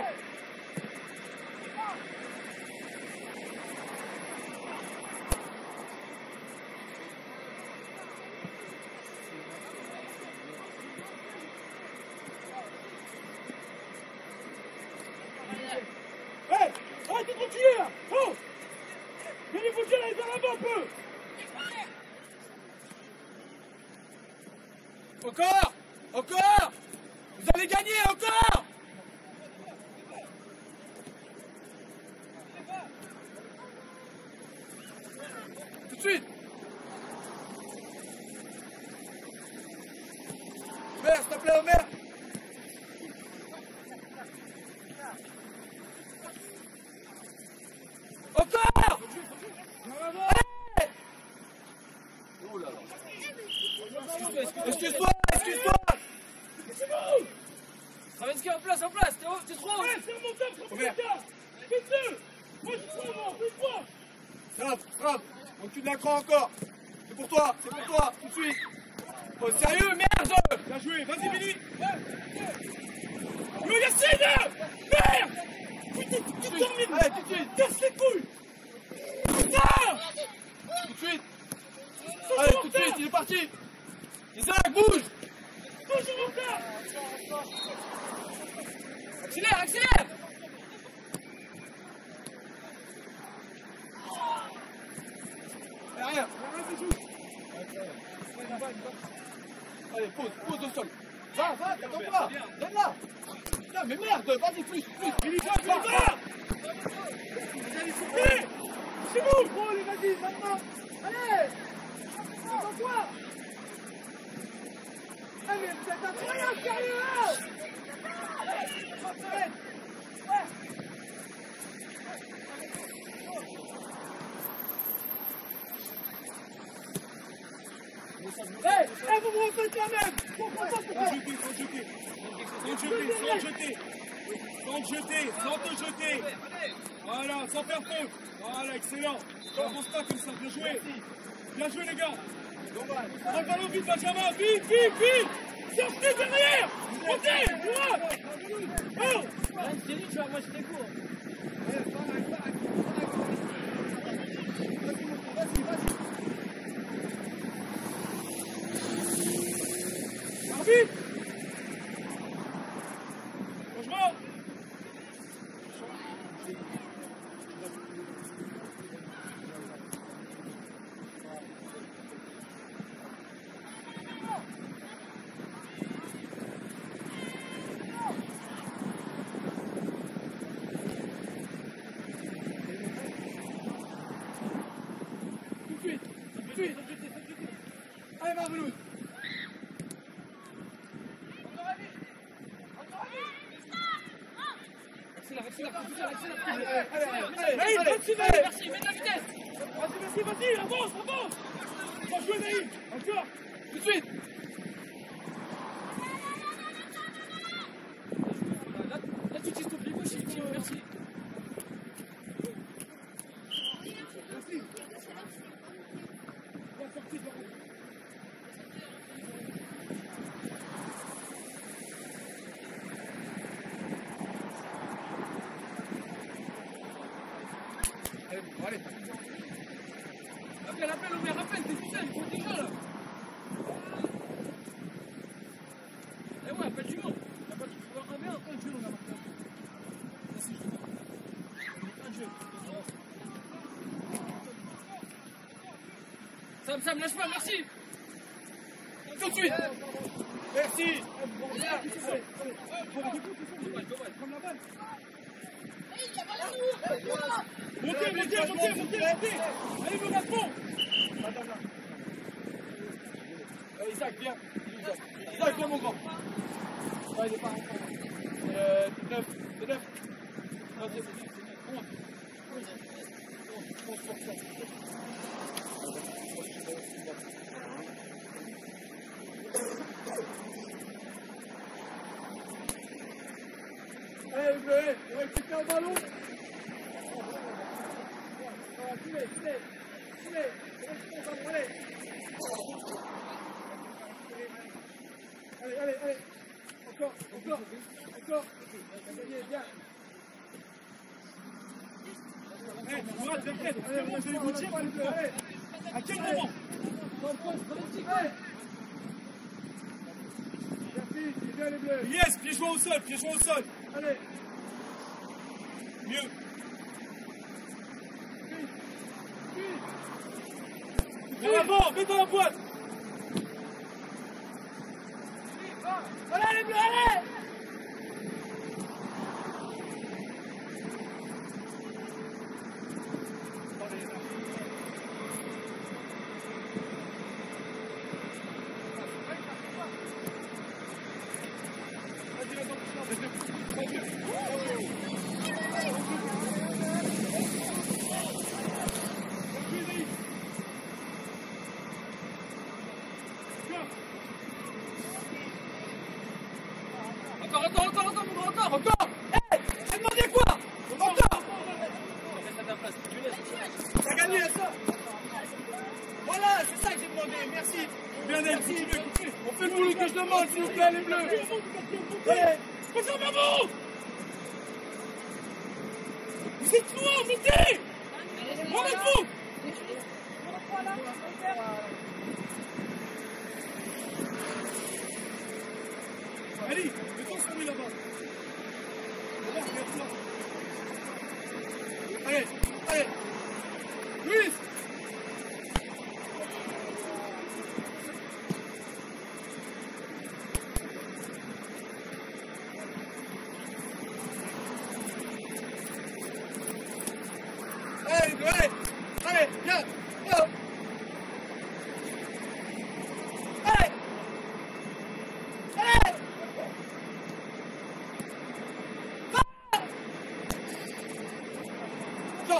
Hey, arrêtez de reculer là. Oh. Venez vous tirer vers l'avant un peu. Encore, encore. Vous allez gagner, encore. Tout de suite. Omer, s'il te plaît, Omer. Encore. Allez. Oh là là. Excuse-toi, excuse-toi. Ravelski, en place, en place. T'es haut, t'es trop haut. Ouais, c'est remontable, trente-quatre. Vite-le. Moi, je suis trop bon, vite-moi. Frappe, frappe. Au-dessus de l'écran encore. C'est pour toi, c'est pour toi, tout de suite. Oh, sérieux, merde. Bien joué, vas-y, Billy. Yo, Yacine. Merde. Putain, tu termines. Allez, tout de suite. Casse les couilles. Putain. Tout de suite. Allez, tout de suite, il est parti. Isaac, bouge. Toujours en retard. Accélère, accélère. Y'a rien. Allez, pose, pose au sol. Va, va, t'attends pas. Donne-la. Putain, mais merde, vas-y, plus, plus. Billy, va, va, va. Allez, c'est bon. Oh, allez, vas-y, maintenant. Allez. Attends-toi. Allez, c'est incroyable, sérieux, là. Hey, hey, vous me refaites la même. Sans jeter, sans jeter. Sans jeter, sans jeter. Sans te jeter, sans te jeter. Voilà, sans faire faute. Voilà, excellent. N'avance pas comme ça, bien joué. Bien joué, les gars. Prends le ballon vite, Benjamin. Vite, vite, vite. Sortez derrière. Montez, droit. Oh. Thierry, tu vas matcher tes cours. Arbitre. Changement. Allez, Marvelouz. Accélère, accélère, accélère, accélère. Allez, allez, allez, Allez, allez, continue. allez. Merci, mets de la vitesse. Vas-y, vas-y, vas-y. Avance, avance. Bien joué, Naïm. Encore. Tout de suite. Là, là, tu utilises ton pied gauche, il tire, merci. Allez, bon, allez. Appelle, appelle, Omer, appelle, t'es tout seul, il faut déjà là. Eh ouais, appelle du monde. T'as pas tu peux avoir un bien, un jeu, on a marqué. Vas-y, je te vois. Un jeu. Sam, Sam, lâche pas, merci. Tout de suite. Merci. Montez, montez, montez, montez, montez. Allez, mon garçon. Isaac, viens. Isaac, viens mon grand. Ouais, il est pas rentré. Euh, neuf, c'est neuf. Non, c'est neuf. Allez, le bleu, on va récupérer un ballon. Allez, allez, allez, allez. Encore, encore, encore. Allez, viens. Hey, Mourad, t'inquiète, allez, on va aller vous dire, allez. À quel moment? Allez. Merci, c'est bien les bleus. Yes, pied joint au sol, pied joint au sol. Allez. Mieux. Vers l'avant, mets dans la boîte. Allez les bleus, allez. Encore, encore, encore, encore, encore, encore. Hé, j'ai demandé quoi? Encore. T'as gagné ça. Voilà, c'est ça que j'ai demandé, merci. Bien, Merci. On fait le boulot que je demande, s'il vous plaît, les bleus. Allez. Faites un maman. Vous êtes loin, montez. Rendez-vous. Allez, le temps se met là-bas. Là-bas, regarde-toi. Allez, allez. Luis. Allez, allez, allez, viens, viens. Allez. Allez. Jean.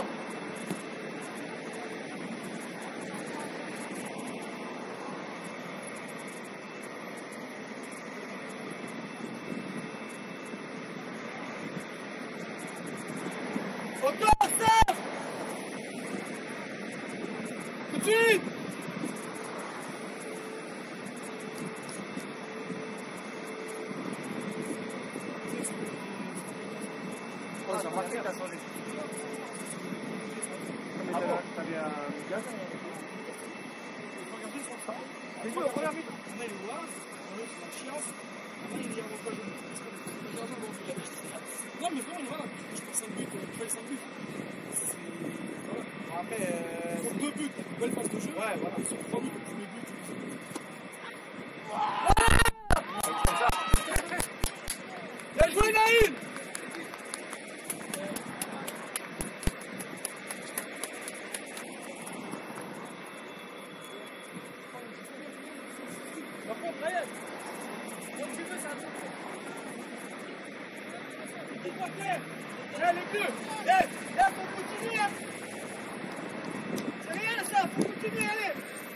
Encore ça. Tout de suite. Cosa, ma che cazzo ne Ah bon? C'est quoi la première mi-temps? On a les Noirs, on est sur la chiasse, on a les avantages. Non, mais vraiment, voilà, je pense à un but, on fait cinq buts. Voilà. Après, euh... Sur deux buts, une belle phase de jeu. Ouais, voilà. Sur trois buts, le premier but. Bien joué, Naïm. Par contre, Ryan, quand tu veux, c'est un truc. C'est pas clair. Eh, les bleus. Eh, eh, faut continuer. Hein. C'est rien, ça. Faut continuer, allez.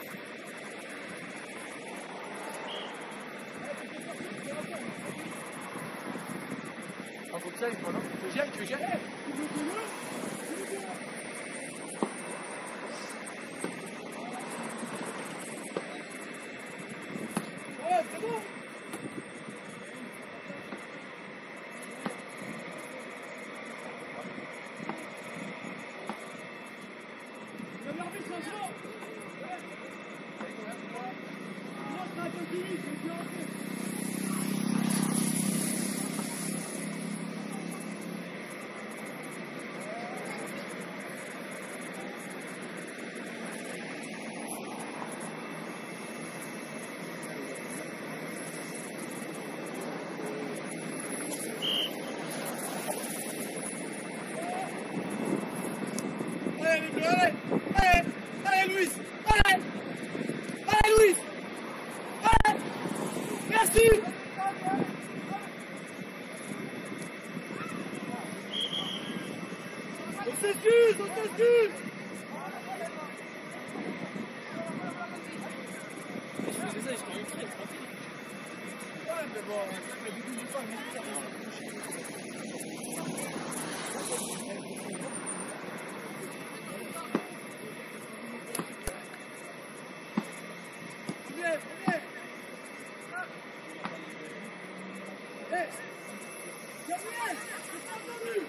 Ah, faut que ça aille, quoi, non? Tu veux gérer, tu veux gérer? Ouais, c'est bon. Le l'arbitre, c'est un joueur. Non, c'est un peu fini, c'est bien fait. Allez, les bleus, allez. Allez, allez, Louis. Allez. Allez, Louis. Allez. s'excuse, on s'excuse. Je suis désolé, je t'ai rentré, tranquille. Ouais, mais bon, le début du temps, il ça Viens, viens. Hé, Gabriel, c'est pas entendu.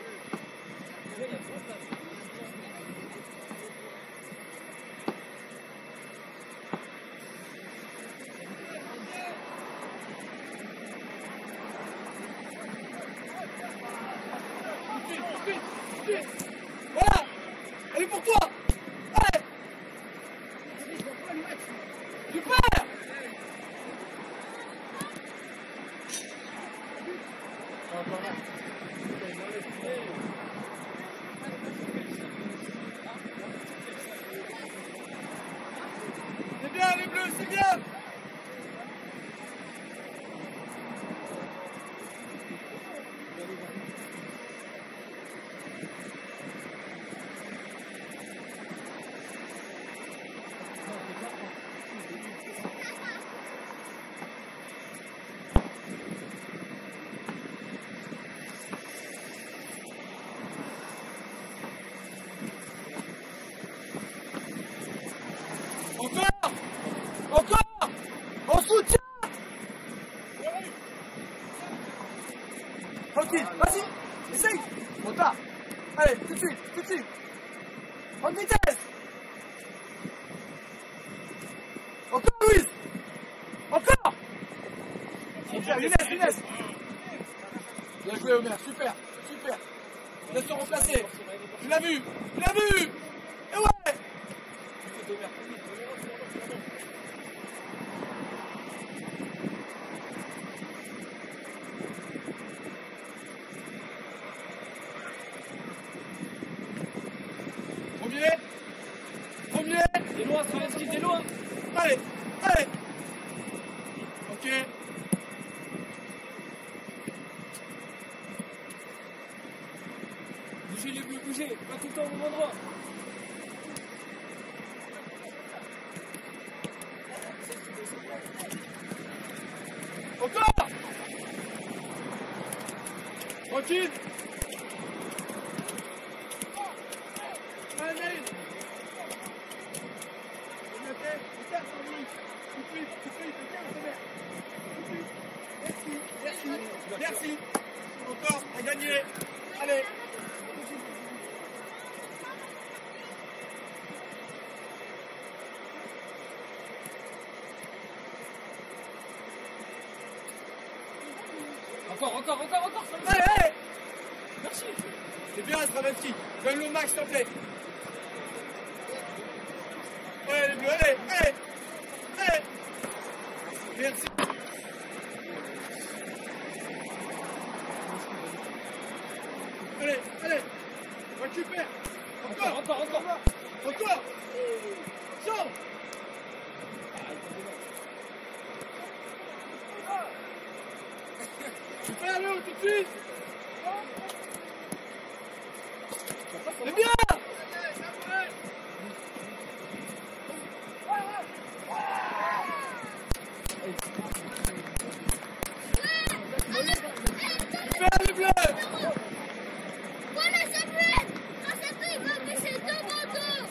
Voilà, elle est pour toi. Allez. Super. C'est bien les bleus, c'est bien. Encore! Encore! On soutient! Tranquille, vas-y, essaye! On t'a! Allez, tout de suite, tout de suite! En vitesse! Encore, Louise! Encore! Super, Younes, Younes! Bien joué, Omer, super, super! Laisse te remplacer! Tu l'as vu! Tu l'as vu! Et ouais! Premier, premier, T'es loin, Stravinsky, t'es loin. allez, allez, ok, Bougez les bleus, bougez, pas tout le temps au même endroit. encore, tranquille, allez, allez, merci, merci, merci, encore, à gagner, allez. Encore, encore, encore, encore. Allez, allez. Merci. C'est bien, Stravinsky. Donne-le au max, s'il te plaît. Allez, les bleus, allez, allez. Allez. Merci. Allez, allez. Récupère. Encore, Encore, encore, encore. encore. Sors. Super, Léo, tout de suite. C'est bien. Super, les bleus. Voilà, ça peut être. Grâce à toi, il va baisser deux bandeaux.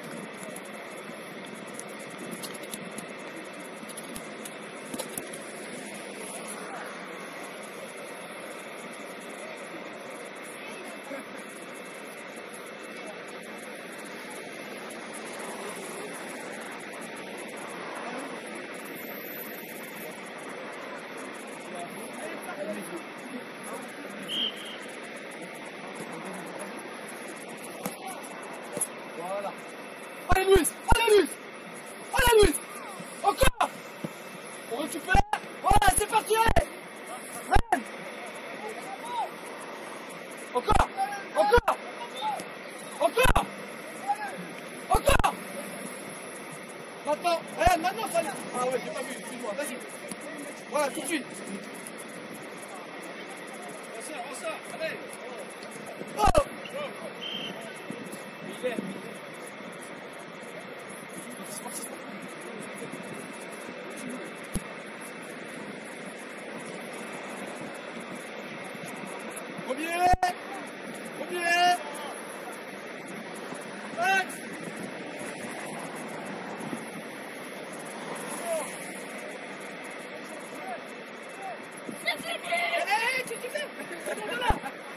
Voilà. Allez, Louis. Allez, Louis. Allez, Louis. Encore. On récupère. Voilà, c'est parti. Allez. Rennes. Encore. Encore. Encore. Encore. Maintenant. Rennes, maintenant, ça. Ah ouais, j'ai pas vu. Excuse-moi. Vas-y. Voilà, tout de suite. On sort, on sort, allez. Oh. Premier. Premier. Max. Allez, qu'est-ce que tu fais? Attends, là.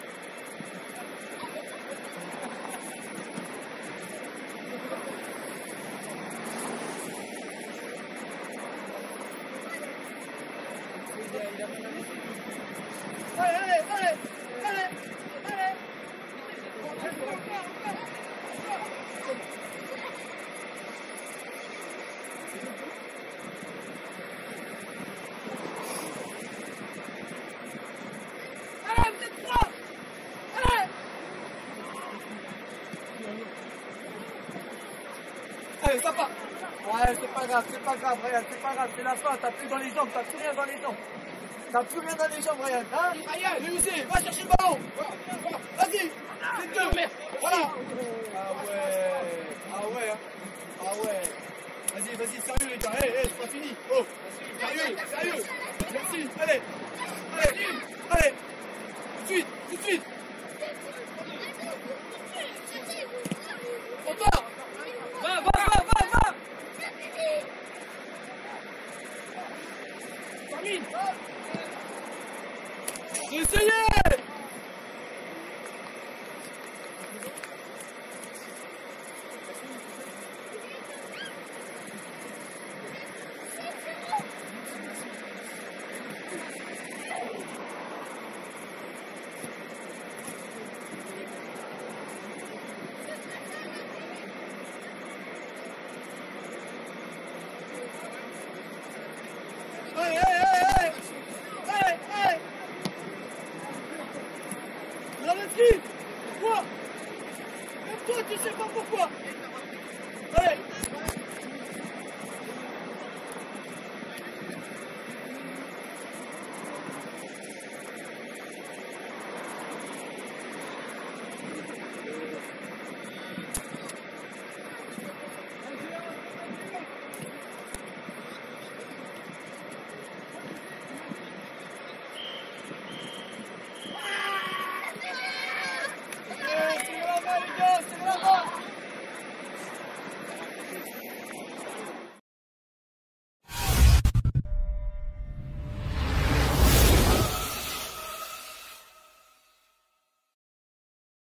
Allez, allez, allez, allez, allez. Allez, vous êtes trois. Allez. Allez, ça part. Ouais, c'est pas grave, c'est pas grave, Ryan, c'est pas grave, c'est la fin, t'as plus dans les jambes, t'as plus rien dans les jambes. T'as plus rien dans les jambes, Ryan, hein? Ryan, lui aussi, va chercher le ballon. Vas-y, c'est deux. Voilà. Ah ouais, ah ouais, hein. Ah ouais. Vas-y, vas-y, sérieux les gars, hé, hé, c'est pas fini. Oh, sérieux, sérieux. Merci, allez, allez, allez. Tout de suite, tout de suite. On part. Va, va, va, va, va. Termine. J'ai essayé. Allez, allez, allez, allez, allez. Radetzky, pourquoi? Même toi, tu sais pas pourquoi. Allez.